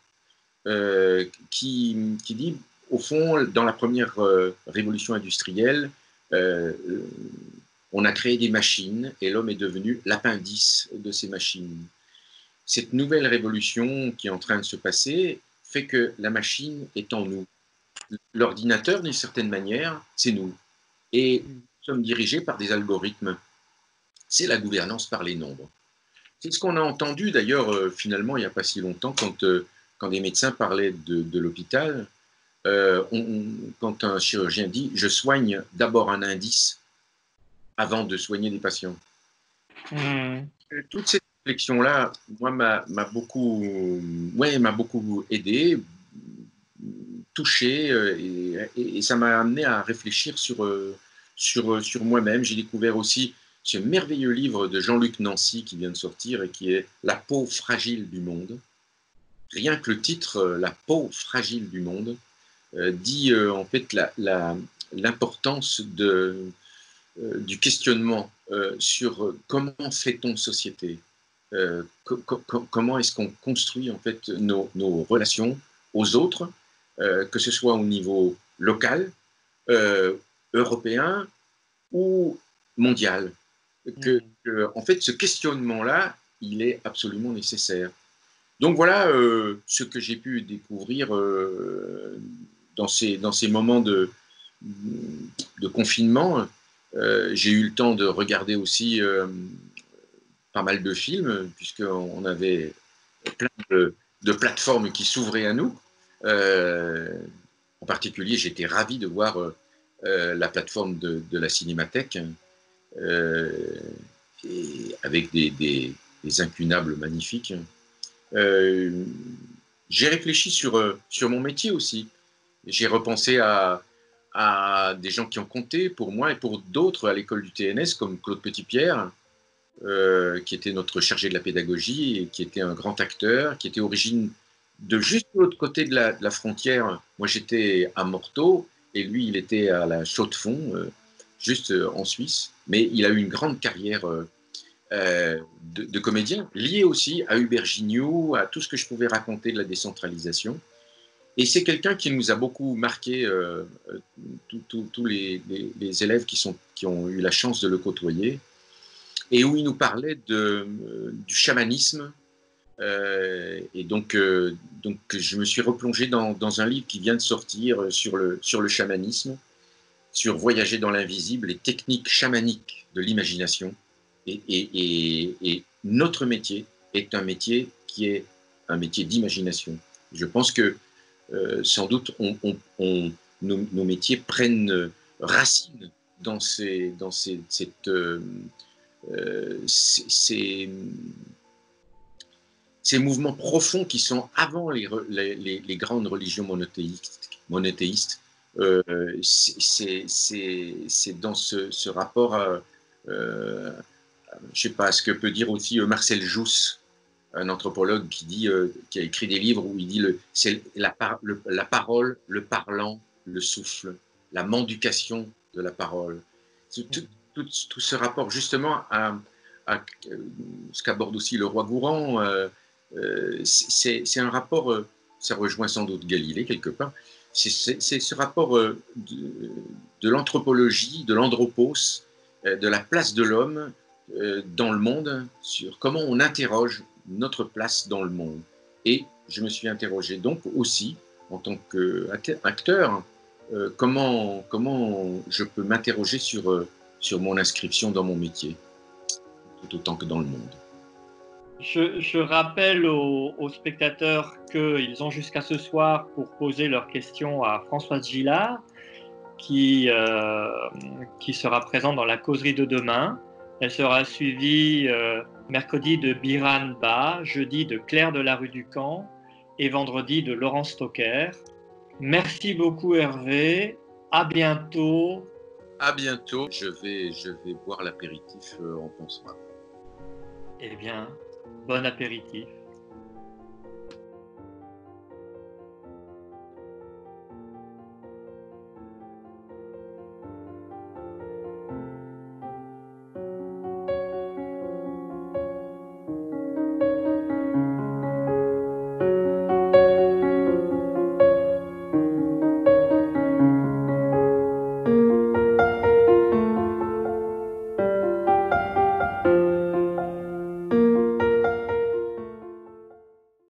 qui dit, au fond, dans la première révolution industrielle, euh, on a créé des machines et l'homme est devenu l'appendice de ces machines. Cette nouvelle révolution qui est en train de se passer fait que la machine est en nous. L'ordinateur, d'une certaine manière, c'est nous. Et nous sommes dirigés par des algorithmes. C'est la gouvernance par les nombres. C'est ce qu'on a entendu d'ailleurs finalement il n'y a pas si longtemps quand des médecins parlaient de l'hôpital. Quand un chirurgien dit je soigne d'abord un indice avant de soigner des patients. Toute cette réflexion-là, moi, m'a beaucoup aidé. touché et ça m'a amené à réfléchir sur moi-même. J'ai découvert aussi ce merveilleux livre de Jean-Luc Nancy qui vient de sortir et qui est La peau fragile du monde. Rien que le titre, La peau fragile du monde, dit en fait l'importance du questionnement sur comment fait-on société, comment est-ce qu'on construit en fait nos relations aux autres, que ce soit au niveau local, européen ou mondial. En fait, ce questionnement-là, il est absolument nécessaire. Donc voilà ce que j'ai pu découvrir dans ces moments de confinement. J'ai eu le temps de regarder aussi pas mal de films, puisqu'on avait plein de plateformes qui s'ouvraient à nous. En particulier, j'étais ravi de voir la plateforme de la Cinémathèque, et avec des incunables magnifiques. J'ai réfléchi sur mon métier aussi. J'ai repensé à des gens qui ont compté pour moi et pour d'autres à l'école du TNS, comme Claude Petitpierre, qui était notre chargé de la pédagogie et qui était un grand acteur, qui était origine de juste de l'autre côté de la frontière. Moi, j'étais à Morteau et lui, il était à la Chaux-de-Fonds, juste en Suisse. Mais il a eu une grande carrière de comédien, lié aussi à Hubert Gignoux, à tout ce que je pouvais raconter de la décentralisation. Et c'est quelqu'un qui nous a beaucoup marqué, tous les élèves qui ont eu la chance de le côtoyer, et où il nous parlait du chamanisme. Et donc, je me suis replongé dans un livre qui vient de sortir sur le chamanisme, sur voyager dans l'invisible, les techniques chamaniques de l'imagination. Et notre métier est un métier qui est un métier d'imagination. Je pense que sans doute nos métiers prennent racine dans ces mouvements profonds qui sont avant les grandes religions monothéistes. C'est dans ce rapport à, je sais pas, ce que peut dire aussi Marcel Jousse, un anthropologue qui a écrit des livres où il dit c'est la parole, le parlant, le souffle, la mendication de la parole. Tout ce rapport justement à ce qu'aborde aussi le roi Gourand, c'est un rapport, ça rejoint sans doute Galilée quelque part, c'est ce rapport de l'anthropologie, de l'andropos, de la place de l'homme dans le monde, sur comment on interroge notre place dans le monde. Et je me suis interrogé donc aussi, en tant qu'acteur, comment je peux m'interroger sur mon inscription dans mon métier, tout autant que dans le monde.
Je rappelle aux spectateurs qu'ils ont jusqu'à ce soir pour poser leurs questions à Françoise Gillard, qui sera présente dans la causerie de demain. Elle sera suivie mercredi de Biran Ba, jeudi de Claire de la rue du Camp et vendredi de Laurence Stocker. Merci beaucoup Hervé, à bientôt.
À bientôt, je vais boire l'apéritif en ton soir.
Eh bien, bon apéritif.